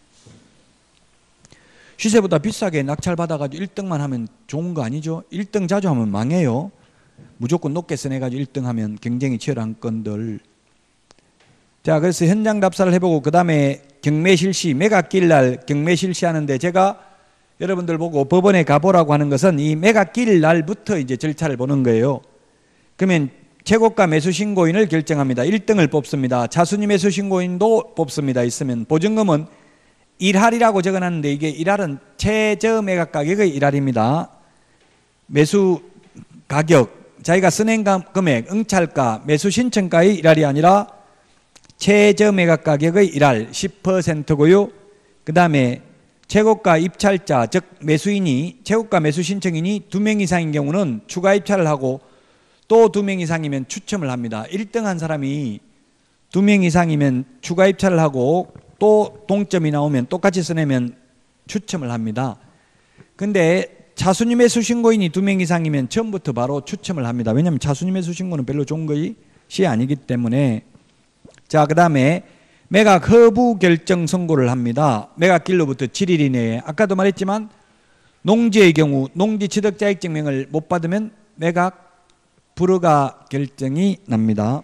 시세보다 비싸게 낙찰받아가지고 1등만 하면 좋은 거 아니죠? 1등 자주 하면 망해요. 무조건 높게 써내가지고 1등 하면 경쟁이 치열한 건들. 자, 그래서 현장 답사를 해보고 그 다음에 경매 실시, 매각기일 날 경매 실시하는데 제가 여러분들 보고 법원에 가보라고 하는 것은 이 매각기일 날부터 이제 절차를 보는 거예요. 그러면 최고가 매수신고인을 결정합니다. 1등을 뽑습니다. 차순위 매수신고인도 뽑습니다. 있으면 보증금은 1할이라고 적어놨는데 이게 1할은 최저 매각가격의 1할입니다. 매수 가격, 자기가 써낸 금액, 응찰가, 매수신청가의 1할이 아니라 최저 매각가격의 1할 10%고요. 그 다음에 최고가 입찰자, 즉 매수인이 최고가 매수신청인이 2명 이상인 경우는 추가 입찰을 하고 또 2명 이상이면 추첨을 합니다. 1등 한 사람이 2명 이상이면 추가 입찰을 하고 또 동점이 나오면 똑같이 써내면 추첨을 합니다. 근데 차순위 매수신고인이 2명 이상이면 처음부터 바로 추첨을 합니다. 왜냐하면 차순위 매수신고는 별로 좋은 것이 아니기 때문에. 자, 그 다음에 매각 허부 결정 선고를 합니다. 매각기일로부터 7일 이내에. 아까도 말했지만 농지의 경우 농지 취득자격증명을 못 받으면 매각 불허가 결정이 납니다.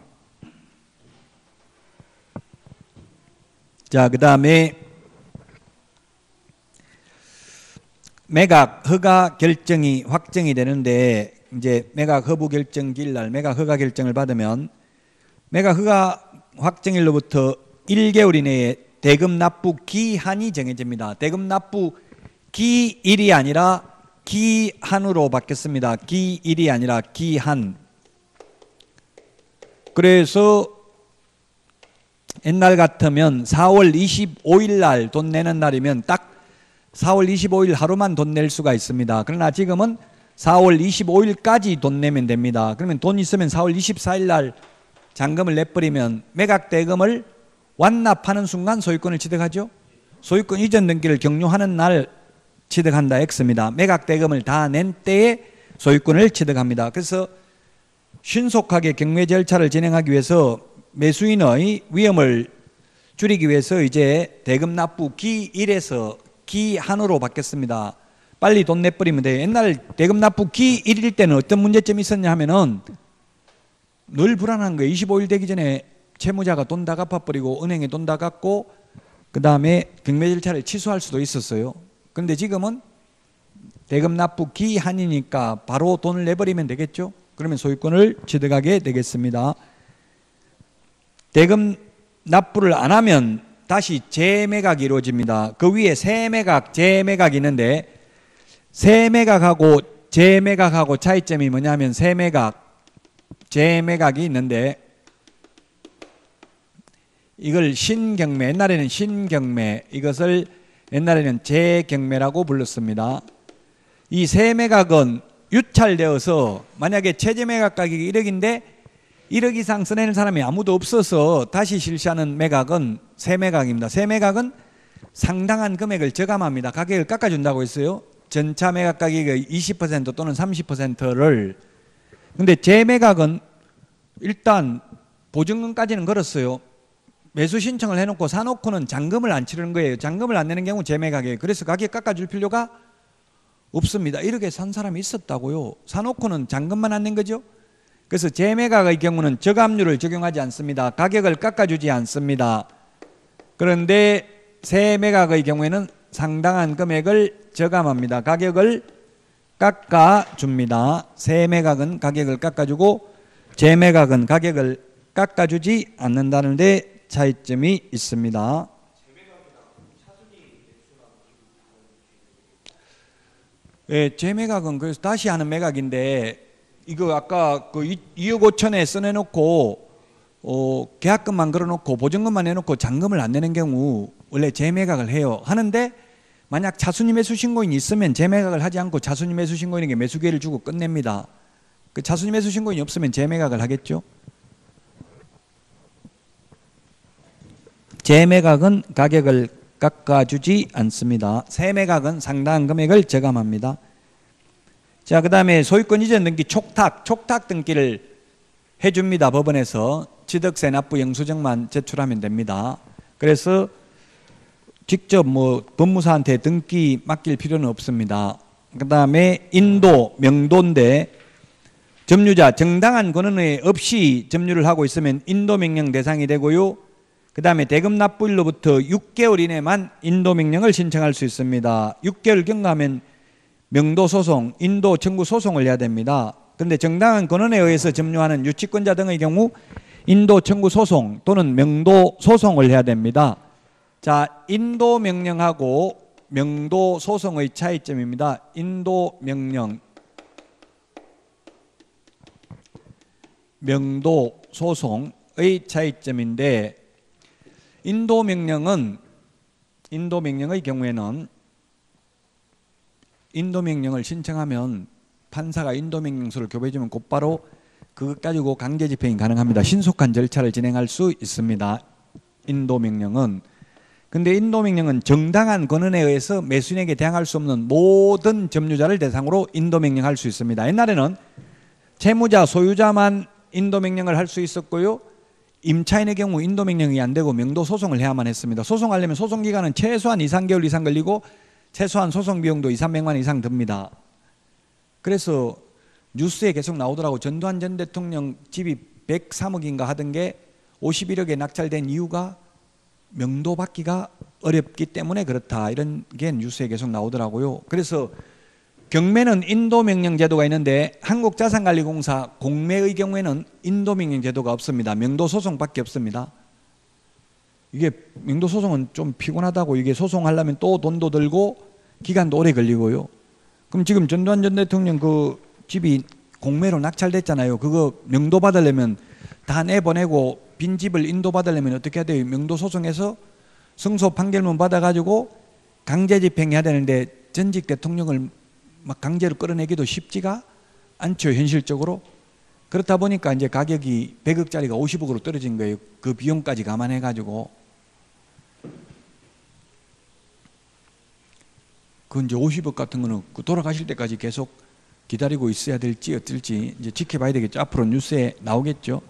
자, 그 다음에 매각 허가 결정이 확정이 되는데 이제 매각 허부 결정 기일날 매각 허가 결정을 받으면 매각 허가 확정일로부터 1개월 이내에 대금 납부 기한이 정해집니다. 대금 납부 기일이 아니라 기한으로 바뀌었습니다. 기일이 아니라 기한. 그래서 옛날 같으면 4월 25일 날 돈 내는 날이면 딱 4월 25일 하루만 돈 낼 수가 있습니다. 그러나 지금은 4월 25일까지 돈 내면 됩니다. 그러면 돈 있으면 4월 24일 날 잔금을 내버리면 매각 대금을 완납하는 순간 소유권을 취득하죠. 소유권 이전 등기를 격려하는 날 취득한다 X입니다. 매각 대금을 다 낸 때에 소유권을 취득합니다. 그래서 신속하게 경매 절차를 진행하기 위해서 매수인의 위험을 줄이기 위해서 이제 대금 납부 기일에서 기한으로 바뀌었습니다. 빨리 돈 내버리면 돼요. 옛날 대금 납부 기일일 때는 어떤 문제점이 있었냐 하면은 늘 불안한 거예요. 25일 되기 전에 채무자가 돈 다 갚아버리고 은행에 돈 다 갚고 그 다음에 경매 절차를 취소할 수도 있었어요. 그런데 지금은 대금 납부 기한이니까 바로 돈을 내버리면 되겠죠. 그러면 소유권을 취득하게 되겠습니다. 대금 납부를 안 하면 다시 재매각이 이루어집니다. 그 위에 세매각, 재매각이 있는데 세매각하고 재매각하고 차이점이 뭐냐면 세매각, 재매각이 있는데 이걸 신경매, 옛날에는 신경매, 이것을 옛날에는 재경매라고 불렀습니다. 이 세매각은 유찰되어서 만약에 최저매각 가격이 1억인데 1억 이상 써내는 사람이 아무도 없어서 다시 실시하는 매각은 세매각입니다. 세매각은 상당한 금액을 저감합니다. 가격을 깎아준다고 했어요. 전차 매각 가격의 20% 또는 30%를. 근데 재매각은 일단 보증금까지는 걸었어요. 매수 신청을 해놓고 사놓고는 잔금을 안 치르는 거예요. 잔금을 안 내는 경우 재매각이에요. 그래서 가격 깎아줄 필요가 없습니다. 1억에 산 사람이 있었다고요. 사놓고는 잔금만 안 낸 거죠. 그래서 재매각의 경우는 저감률을 적용하지 않습니다. 가격을 깎아주지 않습니다. 그런데 세매각의 경우에는 상당한 금액을 저감합니다. 가격을 깎아줍니다. 세매각은 가격을 깎아주고 재매각은 가격을 깎아주지 않는다는 데 차이점이 있습니다. 예, 재매각은 그래서 다시 하는 매각인데 이거 아까 그 2억 5천에 써내놓고 계약금만 걸어놓고 보증금만 내놓고 잔금을 안 내는 경우 원래 재매각을 해요. 하는데 만약 차순위 매수신고인이 있으면 재매각을 하지 않고 차순위 매수신고인에게 매수기회를 주고 끝냅니다. 그 차순위 매수신고인이 없으면 재매각을 하겠죠. 재매각은 가격을 깎아주지 않습니다. 세매각은 상당한 금액을 저감합니다. 자, 그 다음에 소유권 이전 등기 촉탁 등기를 해줍니다. 법원에서 취득세 납부 영수증만 제출하면 됩니다. 그래서 직접 뭐 법무사한테 등기 맡길 필요는 없습니다. 그 다음에 인도, 명도인데 점유자 정당한 권한에 없이 점유를 하고 있으면 인도명령 대상이 되고요. 그 다음에 대금 납부일로부터 6개월 이내만 인도명령을 신청할 수 있습니다. 6개월 경과하면 명도소송, 인도 청구 소송을 해야 됩니다. 그런데 정당한 권한에 의해서 점유하는 유치권자 등의 경우 인도 청구 소송 또는 명도 소송을 해야 됩니다. 자, 인도 명령하고 명도 소송의 차이점입니다. 인도 명령, 명도 소송의 차이점인데 인도 명령의 경우에는 인도 명령을 신청하면 판사가 인도 명령서를 교부해 주면 곧바로 그것 가지고 강제 집행이 가능합니다. 신속한 절차를 진행할 수 있습니다. 인도 명령은. 근데 인도 명령은 정당한 권한에 의해서 매수인에게 대항할 수 없는 모든 점유자를 대상으로 인도 명령할 수 있습니다. 옛날에는 채무자, 소유자만 인도 명령을 할 수 있었고요. 임차인의 경우 인도 명령이 안 되고 명도 소송을 해야만 했습니다. 소송하려면 소송 기간은 최소한 2~3개월 이상 걸리고 최소한 소송 비용도 200~300만 원 이상 듭니다. 그래서 뉴스에 계속 나오더라고. 전두환 전 대통령 집이 103억인가 하던 게 51억에 낙찰된 이유가 명도 받기가 어렵기 때문에 그렇다, 이런 게 뉴스에 계속 나오더라고요. 그래서 경매는 인도명령 제도가 있는데 한국자산관리공사 공매의 경우에는 인도명령 제도가 없습니다. 명도소송밖에 없습니다. 이게 명도소송은 좀 피곤하다고, 이게 소송하려면 또 돈도 들고 기간도 오래 걸리고요. 그럼 지금 전두환 전 대통령 그 집이 공매로 낙찰됐잖아요. 그거 명도 받으려면 다 내보내고 빈 집을 인도 받으려면 어떻게 해야 돼요? 명도 소송해서 승소 판결문 받아가지고 강제 집행해야 되는데 전직 대통령을 막 강제로 끌어내기도 쉽지가 않죠, 현실적으로. 그렇다 보니까 이제 가격이 100억짜리가 50억으로 떨어진 거예요. 그 비용까지 감안해가지고. 그 이제 50억 같은 거는 돌아가실 때까지 계속 기다리고 있어야 될지 어떨지 이제 지켜봐야 되겠죠. 앞으로 뉴스에 나오겠죠.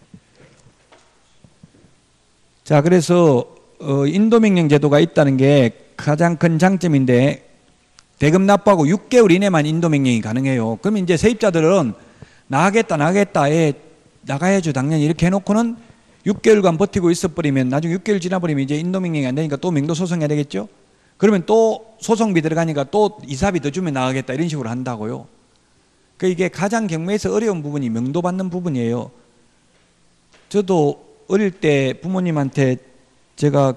자, 그래서 인도명령 제도가 있다는 게 가장 큰 장점인데 대금 납부하고 6개월 이내만 인도명령이 가능해요. 그러면 이제 세입자들은 나가겠다 나가야죠 당연히, 이렇게 해놓고는 6개월간 버티고 있어버리면 나중에 6개월 지나버리면 이제 인도명령이 안 되니까 또 명도소송해야 되겠죠. 그러면 또 소송비 들어가니까 또 이사비 더 주면 나가겠다, 이런 식으로 한다고요. 그러니까 이게 가장 경매에서 어려운 부분이 명도받는 부분이에요. 저도 어릴 때 부모님한테 제가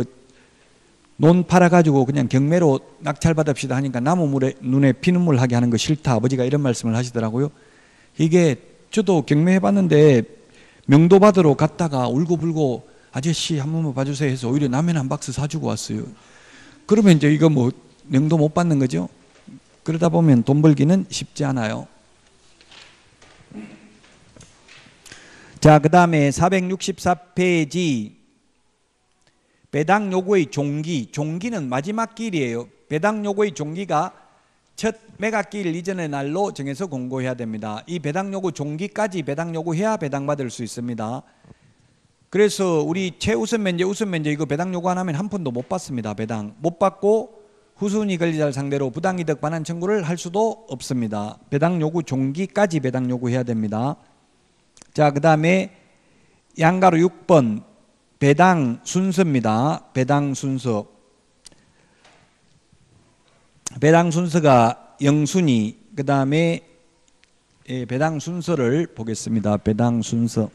논 팔아가지고 그냥 경매로 낙찰받읍시다 하니까 나무 눈에 피눈물 하게 하는 거 싫다, 아버지가 이런 말씀을 하시더라고요. 이게 저도 경매해봤는데 명도 받으러 갔다가 울고불고 아저씨 한 번만 봐주세요 해서 오히려 라면 한 박스 사주고 왔어요. 그러면 이제 이거 뭐 명도 못 받는 거죠. 그러다 보면 돈 벌기는 쉽지 않아요. 자, 그 다음에 464페이지 배당 요구의 종기는 마지막 기일이에요. 배당 요구의 종기가 첫 매각기일 이전의 날로 정해서 공고해야 됩니다. 이 배당 요구 종기까지 배당 요구해야 배당받을 수 있습니다. 그래서 우리 최우선 면제, 우선 면제 이거 배당 요구 안 하면 한 푼도 못 받습니다. 배당 못 받고 후순위 권리자를 상대로 부당이득 반환 청구를 할 수도 없습니다. 배당 요구 종기까지 배당 요구해야 됩니다. 자, 그 다음에 양가로 6번 배당 순서입니다. 배당 순서. 배당 순서가 영순위, 그 다음에 배당 순서를 보겠습니다. 배당 순서.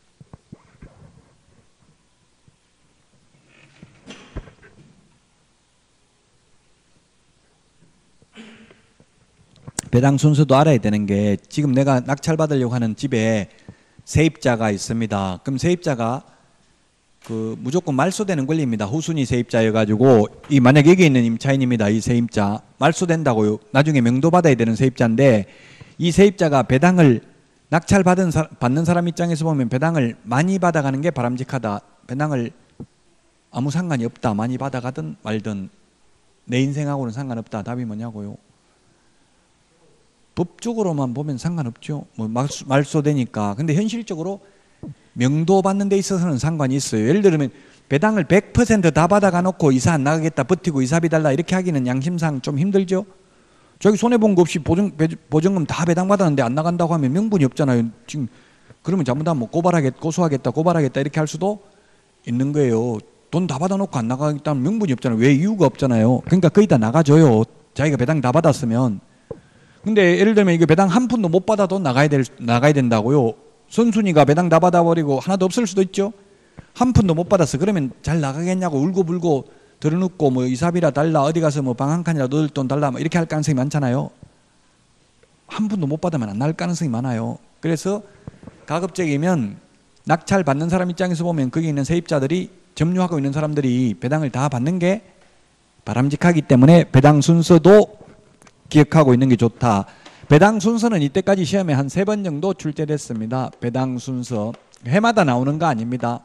배당 순서도 알아야 되는 게 지금 내가 낙찰받으려고 하는 집에 세입자가 있습니다. 그럼 세입자가 무조건 말소되는 권리입니다. 후순위 세입자여가지고 만약 여기 있는 임차인입니다. 이 세입자 말소된다고요. 나중에 명도받아야 되는 세입자인데 이 세입자가 배당을 받는 사람 입장에서 보면 배당을 많이 받아가는 게 바람직하다. 배당을 아무 상관이 없다. 많이 받아가든 말든 내 인생하고는 상관없다. 답이 뭐냐고요. 법적으로만 보면 상관없죠. 뭐 말소되니까. 근데 현실적으로 명도 받는 데 있어서는 상관이 있어요. 예를 들면 배당을 100%다 받아가 놓고 이사 안 나가겠다 버티고 이사비 달라 이렇게 하기는 양심상 좀 힘들죠. 저기 손해본 거 없이 보증금 다 배당받았는데 안 나간다고 하면 명분이 없잖아요. 지금 그러면 잘못하면 뭐 고소하겠다 고발하겠다 이렇게 할 수도 있는 거예요. 돈 다 받아놓고 안 나가겠다는 명분이 없잖아요. 왜 이유가 없잖아요. 그러니까 거의 다 나가줘요. 자기가 배당 다 받았으면. 근데 예를 들면 이거 배당 한 푼도 못 받아도 나가야 된다고요. 선순위가 배당 다 받아버리고 하나도 없을 수도 있죠. 한 푼도 못 받았어. 그러면 잘 나가겠냐고 울고불고 들어눕고 뭐 이사비라 달라 어디 가서 뭐 방 한 칸이라도 넣을 돈 달라 뭐 이렇게 할 가능성이 많잖아요. 한 푼도 못 받으면 안 나갈 가능성이 많아요. 그래서 가급적이면 낙찰 받는 사람 입장에서 보면 거기 있는 세입자들이 점유하고 있는 사람들이 배당을 다 받는 게 바람직하기 때문에 배당 순서도 기억하고 있는 게 좋다. 배당 순서는 이때까지 시험에 한 3번 정도 출제됐습니다. 배당 순서 해마다 나오는 거 아닙니다.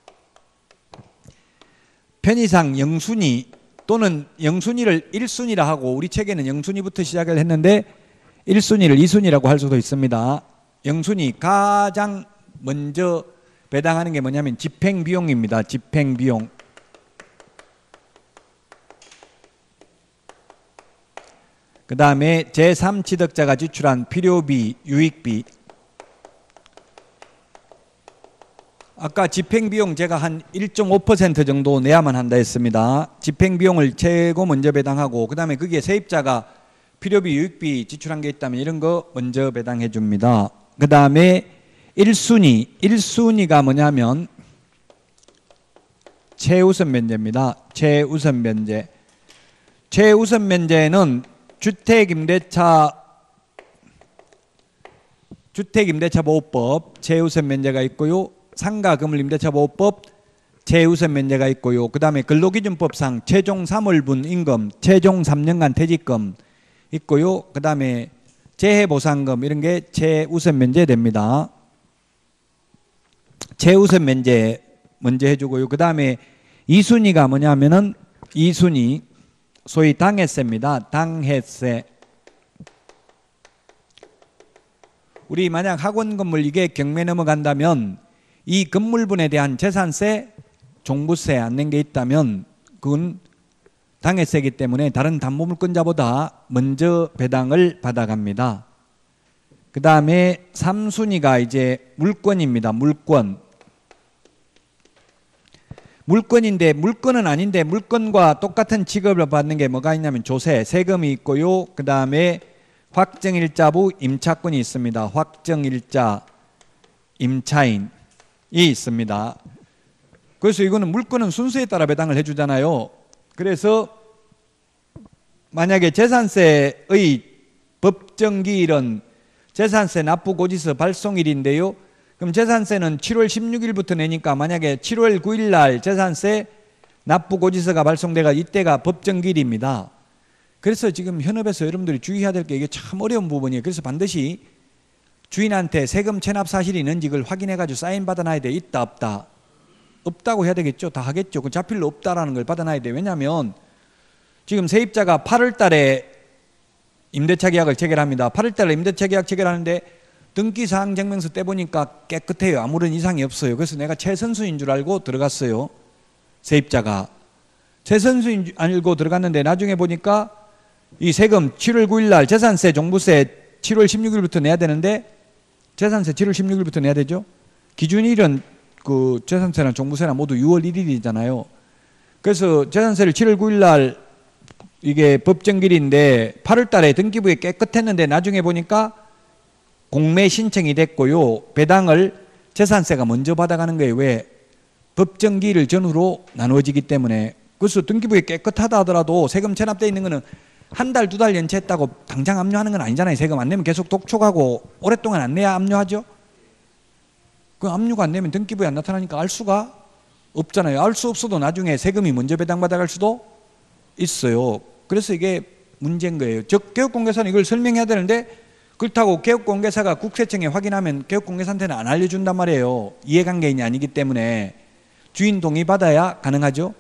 편의상 영순위 또는 영순위를 1순위라 하고 우리 책에는 영순위부터 시작을 했는데 1순위를 2순위라고 할 수도 있습니다. 영순위 가장 먼저 배당하는 게 뭐냐면 집행비용입니다. 집행비용. 그 다음에 제3취득자가 지출한 필요비, 유익비. 아까 집행비용 제가 한 1.5% 정도 내야만 한다 했습니다. 집행비용을 최고 먼저 배당하고 그 다음에 거기에 세입자가 필요비, 유익비 지출한 게 있다면 이런 거 먼저 배당해 줍니다. 그 다음에 1순위가 뭐냐면 최우선 면제입니다. 최우선 면제. 최우선 면제는 주택임대차보호법 최우선 면제가 있고요. 상가건물임대차보호법 최우선 면제가 있고요. 그 다음에 근로기준법상 최종 3월분 임금, 최종 3년간 퇴직금 있고요. 그 다음에 재해보상금 이런 게 최우선 면제됩니다. 최우선 면제 먼저 해주고요. 그 다음에 2순위가 뭐냐면은 2순위 소위 당해세입니다. 당해세. 우리 만약 학원 건물 이게 경매 넘어간다면 이 건물분에 대한 재산세, 종부세 안 낸 게 있다면 그건 당해세이기 때문에 다른 담보물권자보다 먼저 배당을 받아갑니다. 그 다음에 3순위가 이제 물권입니다. 물권인데 물권은 아닌데 물권과 똑같은 취급을 받는 게 뭐가 있냐면 조세, 세금이 있고요. 그 다음에 확정일자부 임차권이 있습니다. 확정일자 임차인이 있습니다. 그래서 이거는 물권은 순서에 따라 배당을 해주잖아요. 그래서 만약에 재산세의 법정기일은 재산세 납부고지서 발송일인데요. 그럼 재산세는 7월 16일부터 내니까 만약에 7월 9일 날 재산세 납부고지서가 발송돼가 이때가 법정기일입니다. 그래서 지금 현업에서 여러분들이 주의해야 될 게 이게 참 어려운 부분이에요. 그래서 반드시 주인한테 세금 체납 사실이 있는지 그걸 확인해가지고 사인 받아놔야 돼. 있다 없다. 없다고 해야 되겠죠. 다 하겠죠. 그 자필로 없다라는 걸 받아놔야 돼. 왜냐하면 지금 세입자가 8월 달에 임대차 계약을 체결합니다. 8월 달에 임대차 계약 체결하는데 등기사항 증명서 떼보니까 깨끗해요. 아무런 이상이 없어요. 그래서 내가 최선수인 줄 알고 들어갔어요. 세입자가. 최선수인 줄 알고 들어갔는데 나중에 보니까 이 세금 7월 9일 날 재산세, 종부세 7월 16일부터 내야 되는데 재산세 7월 16일부터 내야 되죠. 기준일은 그 재산세나 종부세나 모두 6월 1일이잖아요. 그래서 재산세를 7월 9일 날 이게 법정기일인데 8월 달에 등기부에 깨끗했는데 나중에 보니까 공매 신청이 됐고요. 배당을 재산세가 먼저 받아가는 거예요. 왜? 법정기일 전후로 나누어지기 때문에. 그래서 등기부에 깨끗하다 하더라도 세금 체납되어 있는 거는 한 달, 2달 연체했다고 당장 압류하는 건 아니잖아요. 세금 안 내면 계속 독촉하고 오랫동안 안 내야 압류하죠. 그 압류가 안 내면 등기부에 안 나타나니까 알 수가 없잖아요. 알 수 없어도 나중에 세금이 먼저 배당받아갈 수도 있어요. 그래서 이게 문제인 거예요. 즉 개업공개사는 이걸 설명해야 되는데 그렇다고 개업공개사가 국세청에 확인하면 개업공개사한테는 안 알려준단 말이에요. 이해관계인이 아니기 때문에. 주인 동의 받아야 가능하죠.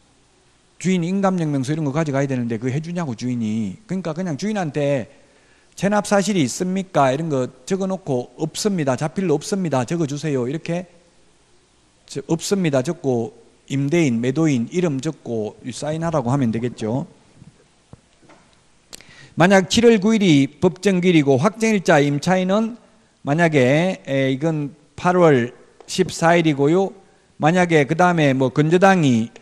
주인 인감증명서 이런 거 가져가야 되는데 그거 해주냐고 주인이. 그러니까 그냥 주인한테 체납 사실이 있습니까? 이런 거 적어놓고 없습니다. 자필로 없습니다. 적어주세요. 이렇게 없습니다. 적고 임대인, 매도인 이름 적고 사인하라고 하면 되겠죠. 만약 7월 9일이 법정기일이고 확정일자 임차인은 만약에 이건 8월 14일이고요. 만약에 그 다음에 뭐 건저당권이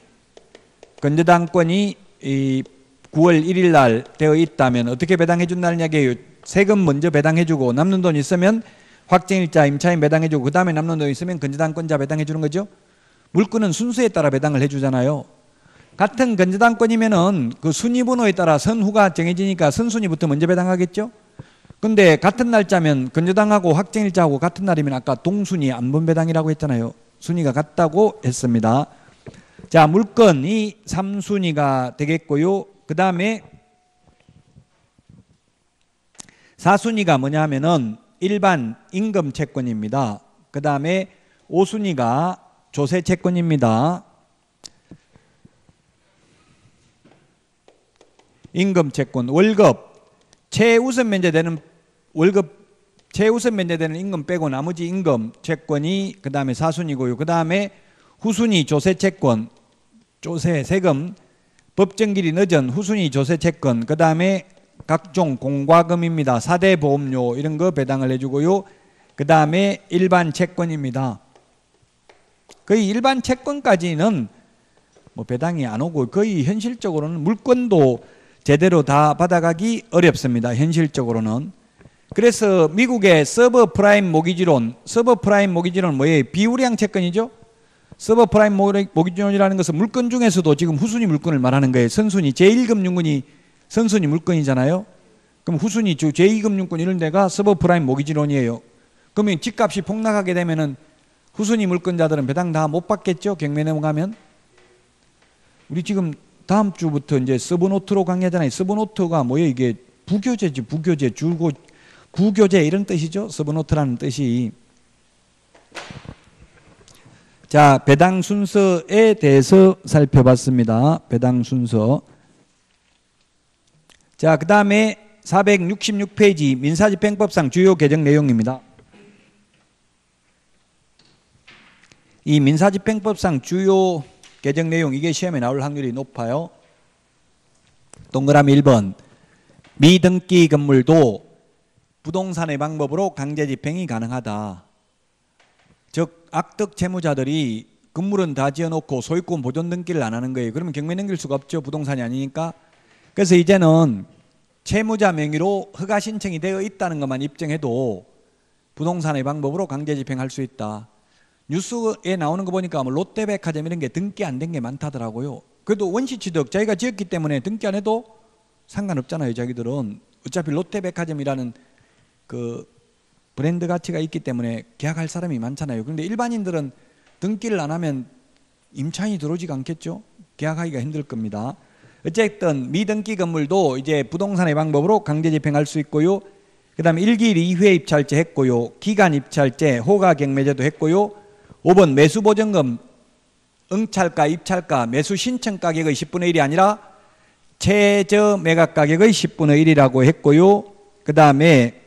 이 9월 1일 날 되어 있다면 어떻게 배당해 준다는 이야기예요. 세금 먼저 배당해 주고 남는 돈 있으면 확정일자 임차인 배당해 주고 그 다음에 남는 돈 있으면 건저당권자 배당해 주는 거죠. 물건은 순서에 따라 배당을 해 주잖아요. 같은 건저당권이면은 그 순위 번호에 따라 선후가 정해지니까 선순위부터 먼저 배당하겠죠. 근데 같은 날짜면 건저당하고 확정일자하고 같은 날이면 아까 동순위 안분 배당이라고 했잖아요. 순위가 같다고 했습니다. 자, 물건이 3순위가 되겠고요. 그 다음에 4순위가 뭐냐 하면은 일반 임금 채권입니다. 그 다음에 5순위가 조세 채권입니다. 임금 채권, 월급, 최우선 면제되는 월급, 최우선 면제되는 임금 빼고 나머지 임금 채권이 그 다음에 4순위고요. 그 다음에 후순위 조세 채권, 조세 세금, 법정기일이 늦은 후순위 조세 채권, 그 다음에 각종 공과금입니다. 4대 보험료 이런 거 배당을 해주고요. 그 다음에 일반 채권입니다. 거의 일반 채권까지는 뭐 배당이 안 오고 거의 현실적으로는 물건도 제대로 다 받아가기 어렵습니다. 현실적으로는. 그래서 미국의 서브프라임 모기지론, 서브프라임 모기지론은 뭐예요? 비우량 채권이죠. 서브프라임 모기지론이라는 것은 물건 중에서도 지금 후순위 물건을 말하는 거예요. 선순위, 제1금융권이 선순위 물건이잖아요. 그럼 후순위 제2금융권 이런 데가 서브프라임 모기지론이에요. 그러면 집값이 폭락하게 되면은 후순위 물건자들은 배당 다 못 받겠죠? 경매 넘어가면. 우리 지금 다음 주부터 이제 서브노트로 강의하잖아요. 서브노트가 뭐예요? 이게 부교재지, 부교재, 줄고 부교재 이런 뜻이죠. 서브노트라는 뜻이. 자, 배당 순서에 대해서 살펴봤습니다. 배당 순서. 자, 그 다음에 466페이지 민사집행법상 주요 개정 내용입니다. 이 민사집행법상 주요 개정 내용 이게 시험에 나올 확률이 높아요. 동그라미 1번 미등기 건물도 부동산의 방법으로 강제 집행이 가능하다. 즉 악덕 채무자들이 건물은 다 지어놓고 소유권 보존 등기를 안 하는 거예요. 그러면 경매 넘길 수가 없죠. 부동산이 아니니까. 그래서 이제는 채무자 명의로 허가 신청이 되어 있다는 것만 입증해도 부동산의 방법으로 강제 집행할 수 있다. 뉴스에 나오는 거 보니까 뭐 롯데백화점 이런 게 등기 안 된 게 많다더라고요. 그래도 원시취득 자기가 지었기 때문에 등기 안 해도 상관없잖아요. 자기들은 어차피 롯데백화점이라는 그 브랜드 가치가 있기 때문에 계약할 사람이 많잖아요. 그런데 일반인들은 등기를 안 하면 임차인이 들어오지가 않겠죠. 계약하기가 힘들 겁니다. 어쨌든 미등기 건물도 이제 부동산의 방법으로 강제 집행할 수 있고요. 그 다음에 1기 2회 입찰제 했고요. 기간 입찰제, 호가 경매제도 했고요. 5번 매수보증금, 응찰가, 입찰가, 매수 신청 가격의 10분의 1이 아니라 최저 매각 가격의 10분의 1이라고 했고요. 그 다음에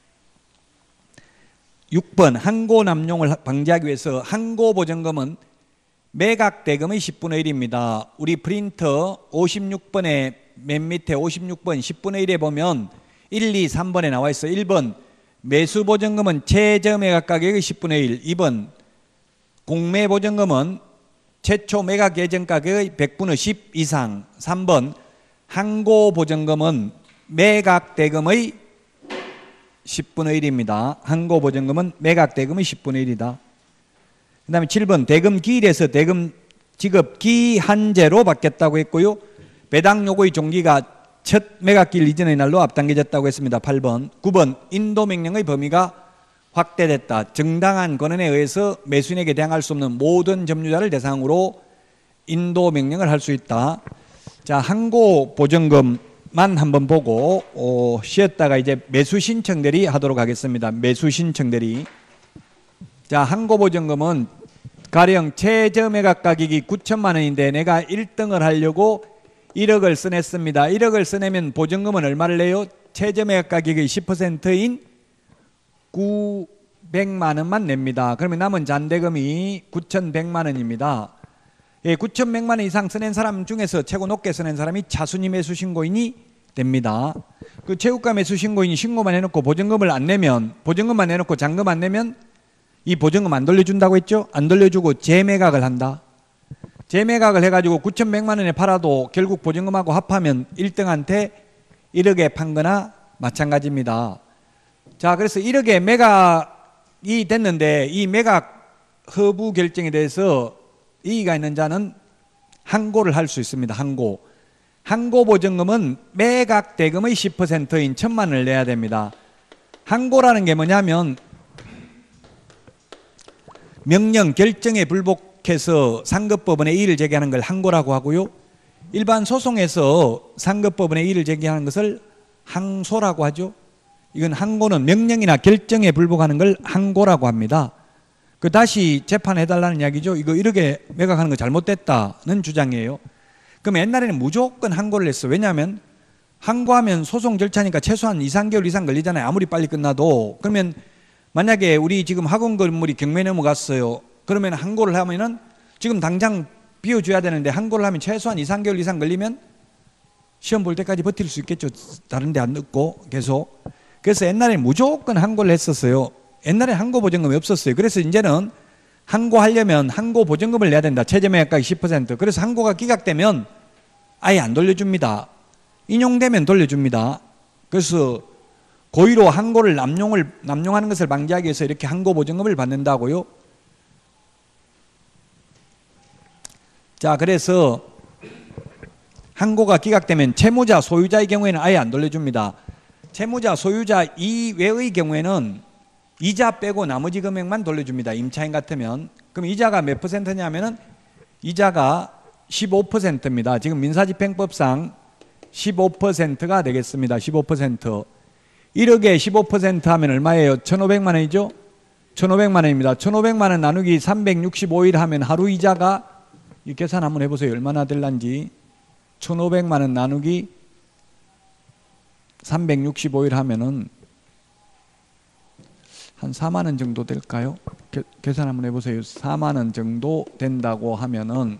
6번 항고 남용을 방지하기 위해서 항고 보증금은 매각 대금의 10분의 1입니다. 우리 프린터 56번에 맨 밑에 56번 10분의 1에 보면 1, 2, 3번에 나와 있어. 1번 매수 보증금은 최저 매각 가격의 10분의 1. 2번 공매 보증금은 최초 매각 예정 가격의 100분의 10 이상. 3번 항고 보증금은 매각 대금의 10분의 1입니다. 항고 보증금은 매각 대금의 10분의 1이다. 그 다음에 7번 대금 기일에서 대금 지급 기한제로 바뀌었다고 했고요. 배당 요구의 종기가 첫 매각기일 이전의 날로 앞당겨졌다고 했습니다. 8번. 9번 인도명령의 범위가 확대됐다. 정당한 권한에 의해서 매수인에게 대항할 수 없는 모든 점유자를 대상으로 인도명령을 할 수 있다. 자, 항고 보증금만 한번 보고 쉬었다가 이제 매수 신청 대리 하도록 하겠습니다. 매수 신청 대리. 자, 항고 보증금은 가령 최저 매각 가격이 9천만 원인데 내가 1등을 하려고 1억을 써냈습니다. 1억을 써내면 보증금은 얼마를 내요? 최저 매각 가격의 10%인 900만 원만 냅니다. 그러면 남은 잔대금이 9,100만 원입니다. 예, 9,100만 원 이상 써낸 사람 중에서 최고 높게 써낸 사람이 차순위 매수신고인이 됩니다. 그 최고가 매수신고인이 신고만 해놓고 보증금을 안 내면, 보증금만 내놓고 잔금 안 내면 이 보증금 안 돌려준다고 했죠? 안 돌려주고 재매각을 한다. 재매각을 해가지고 9,100만 원에 팔아도 결국 보증금하고 합하면 1등한테 1억에 판 거나 마찬가지입니다. 자, 그래서 1억에 매각이 됐는데 이 매각 허부 결정에 대해서 이의가 있는 자는 항고를 할 수 있습니다. 항고. 항고 보증금은 매각 대금의 10%인 1,000만 원을 내야 됩니다. 항고라는 게 뭐냐면 명령 결정에 불복해서 상급법원에 이의를 제기하는 걸 항고라고 하고요. 일반 소송에서 상급법원에 이의를 제기하는 것을 항소라고 하죠. 이건 항고는 명령이나 결정에 불복하는 걸 항고라고 합니다. 그 다시 재판해달라는 이야기죠. 이거 이렇게 매각하는 거 잘못됐다는 주장이에요. 그럼 옛날에는 무조건 항고를 했어. 왜냐하면 항고하면 소송 절차니까 최소한 2, 3개월 이상 걸리잖아요. 아무리 빨리 끝나도. 그러면 만약에 우리 지금 학원 건물이 경매 넘어갔어요. 그러면 항고를 하면은 지금 당장 비워줘야 되는데 항고를 하면 최소한 2, 3개월 이상 걸리면 시험 볼 때까지 버틸 수 있겠죠. 다른 데 안 넣고 계속. 그래서 옛날에 무조건 항고를 했었어요. 옛날에 항고 보증금이 없었어요. 그래서 이제는 항고하려면 항고 보증금을 내야 된다. 최저 매각가격 10%. 그래서 항고가 기각되면 아예 안 돌려줍니다. 인용되면 돌려줍니다. 그래서 고의로 항고를 남용하는 것을 방지하기 위해서 이렇게 항고 보증금을 받는다고요. 자, 그래서 항고가 기각되면 채무자, 소유자의 경우에는 아예 안 돌려줍니다. 채무자, 소유자 이외의 경우에는 이자 빼고 나머지 금액만 돌려줍니다. 임차인 같으면. 그럼 이자가 몇 퍼센트냐면은 이자가 15%입니다. 지금 민사집행법상 15%가 되겠습니다. 15%. 1억에 15% 하면 얼마예요? 1,500만 원이죠? 1,500만 원입니다. 1,500만 원 나누기 365일 하면 하루 이자가 이 계산 한번 해보세요. 얼마나 될란지. 1,500만 원 나누기 365일 하면은 한 4만 원 정도 될까요? 계산 한번 해보세요. 4만 원 정도 된다고 하면은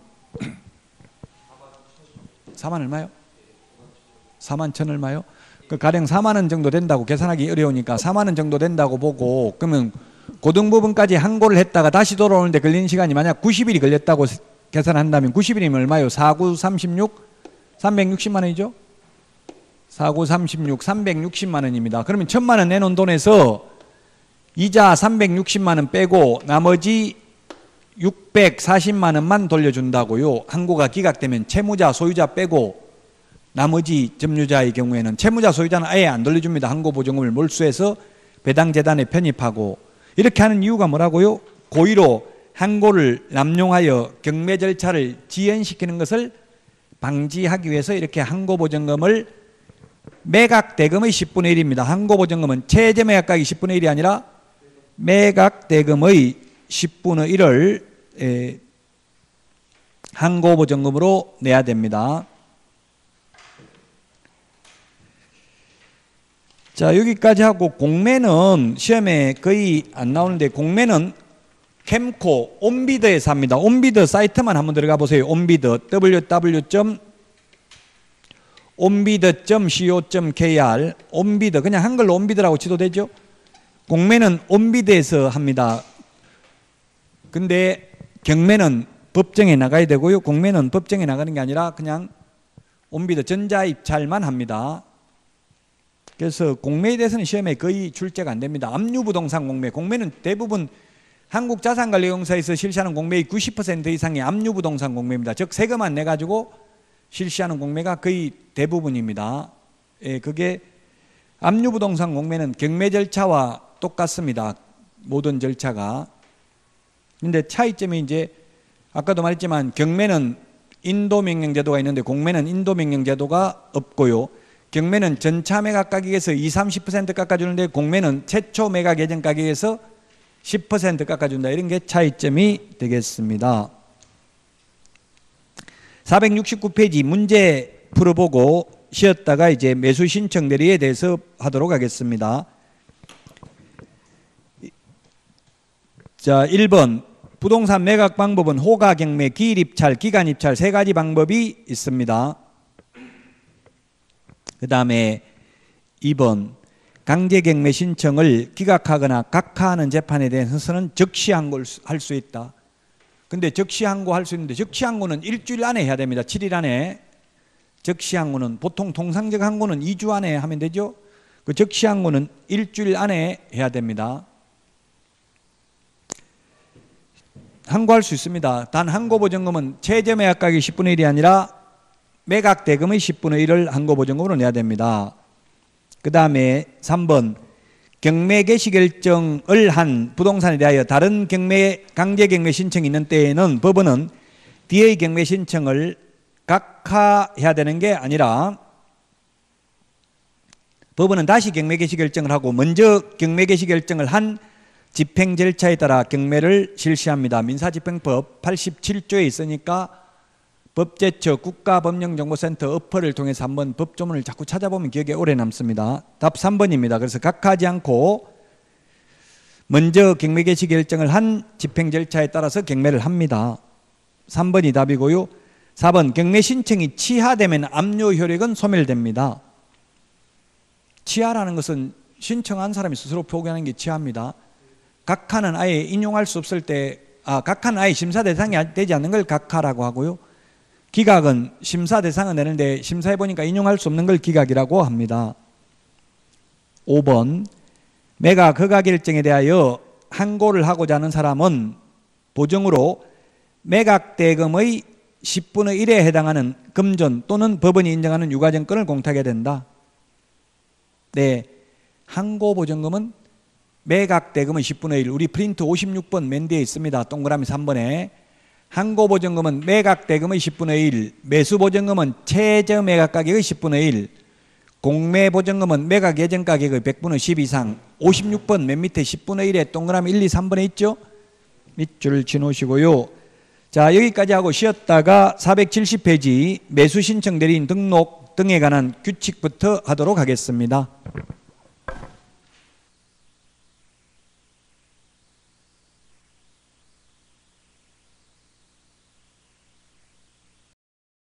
4만 얼마요? 4만 천 얼마요? 그 가령 4만 원 정도 된다고 계산하기 어려우니까 4만 원 정도 된다고 보고 그러면 고등 부분까지 항고를 했다가 다시 돌아오는데 걸리는 시간이 만약 90일이 걸렸다고 계산한다면 90일이면 얼마요? 4, 9, 36? 360만 원이죠? 4, 9, 36, 360만 원입니다. 그러면 1,000만 원 내놓은 돈에서 이자 360만 원 빼고 나머지 640만 원만 돌려준다고요. 항고가 기각되면 채무자, 소유자 빼고 나머지 점유자의 경우에는 채무자, 소유자는 아예 안 돌려줍니다. 항고 보증금을 몰수해서 배당재단에 편입하고 이렇게 하는 이유가 뭐라고요? 고의로 항고를 남용하여 경매 절차를 지연시키는 것을 방지하기 위해서 이렇게 항고 보증금을 매각 대금의 10분의 1입니다. 항고 보증금은 최저 매각 가격이 10분의 1이 아니라 매각 대금의 10분의 1을 항고 보증금으로 내야 됩니다. 자, 여기까지 하고 공매는 시험에 거의 안 나오는데 공매는 캠코 온비드에서 합니다. 온비드 사이트만 한번 들어가 보세요. 온비드 www.onbid.co.kr 온비드 그냥 한글로 온비드라고 치도 되죠. 공매는 온비드에서 합니다. 근데 경매는 법정에 나가야 되고요. 공매는 법정에 나가는 게 아니라 그냥 온비드 전자입찰만 합니다. 그래서 공매에 대해서는 시험에 거의 출제가 안 됩니다. 압류부동산 공매, 공매는 대부분 한국자산관리공사에서 실시하는 공매의 90% 이상이 압류부동산 공매입니다. 즉 세금만 내가지고 실시하는 공매가 거의 대부분입니다. 예, 그게 압류부동산 공매는 경매 절차와 똑같습니다. 모든 절차가. 근데 차이점이 이제 아까도 말했지만 경매는 인도명령제도가 있는데 공매는 인도명령제도가 없고요. 경매는 전차 매각 가격에서 20, 30% 깎아주는데 공매는 최초 매각 예정 가격에서 10% 깎아준다. 이런 게 차이점이 되겠습니다. 469페이지 문제 풀어보고 쉬었다가 이제 매수 신청 대리에 대해서 하도록 하겠습니다. 자, 1번 부동산 매각 방법은 호가, 경매, 기일 입찰, 기간 입찰 세 가지 방법이 있습니다. 그 다음에 2번 강제 경매 신청을 기각하거나 각하하는 재판에 대해서는 즉시 항고할 수 있다. 근데 즉시 항고할 수 있는데 즉시 항고는 일주일 안에 해야 됩니다. 7일 안에. 즉시 항고는 보통 통상적 항고는 2주 안에 하면 되죠. 그 즉시 항고는 일주일 안에 해야 됩니다. 항고할 수 있습니다. 단 항고보증금은 최저 매각 가격의 10분의 1이 아니라 매각 대금의 10분의 1을 항고보증금으로 내야 됩니다. 그 다음에 3번 경매 개시 결정을 한 부동산에 대하여 다른 강제 경매 신청이 있는 때에는 법원은 뒤의 경매 신청을 각하해야 되는 게 아니라 법원은 다시 경매 개시 결정을 하고 먼저 경매 개시 결정을 한 집행 절차에 따라 경매를 실시합니다. 민사집행법 87조에 있으니까 법제처 국가법령정보센터 어퍼를 통해서 한번 법조문을 자꾸 찾아보면 기억에 오래 남습니다. 답 3번입니다. 그래서 각하하지 않고 먼저 경매 개시 결정을 한 집행 절차에 따라서 경매를 합니다. 3번이 답이고요. 4번 경매 신청이 취하되면 압류 효력은 소멸됩니다. 취하라는 것은 신청한 사람이 스스로 포기하는 게 취하입니다. 각하는 아예 인용할 수 없을 때, 각하는 아예 심사 대상이 되지 않는 걸 각하라고 하고요. 기각은 심사 대상은 되는데 심사해보니까 인용할 수 없는 걸 기각이라고 합니다. 5번 매각 허가 결정에 대하여 항고를 하고자 하는 사람은 보증으로 매각 대금의 10분의 1에 해당하는 금전 또는 법원이 인정하는 유가증권을 공탁해야 된다. 네, 항고보증금은 매각 대금은 10분의 1, 우리 프린트 56번 맨 뒤에 있습니다. 동그라미 3번에 항고보증금은 매각 대금의 10분의 1, 매수보증금은 최저 매각 가격의 10분의 1, 공매보증금은 매각 예정 가격의 100분의 10 이상. 56번 맨 밑에 10분의 1에 동그라미 1, 2, 3번에 있죠? 밑줄을 치놓으시고요. 자, 여기까지 하고 쉬었다가 470페이지 매수신청 대리인 등록 등에 관한 규칙부터 하도록 하겠습니다.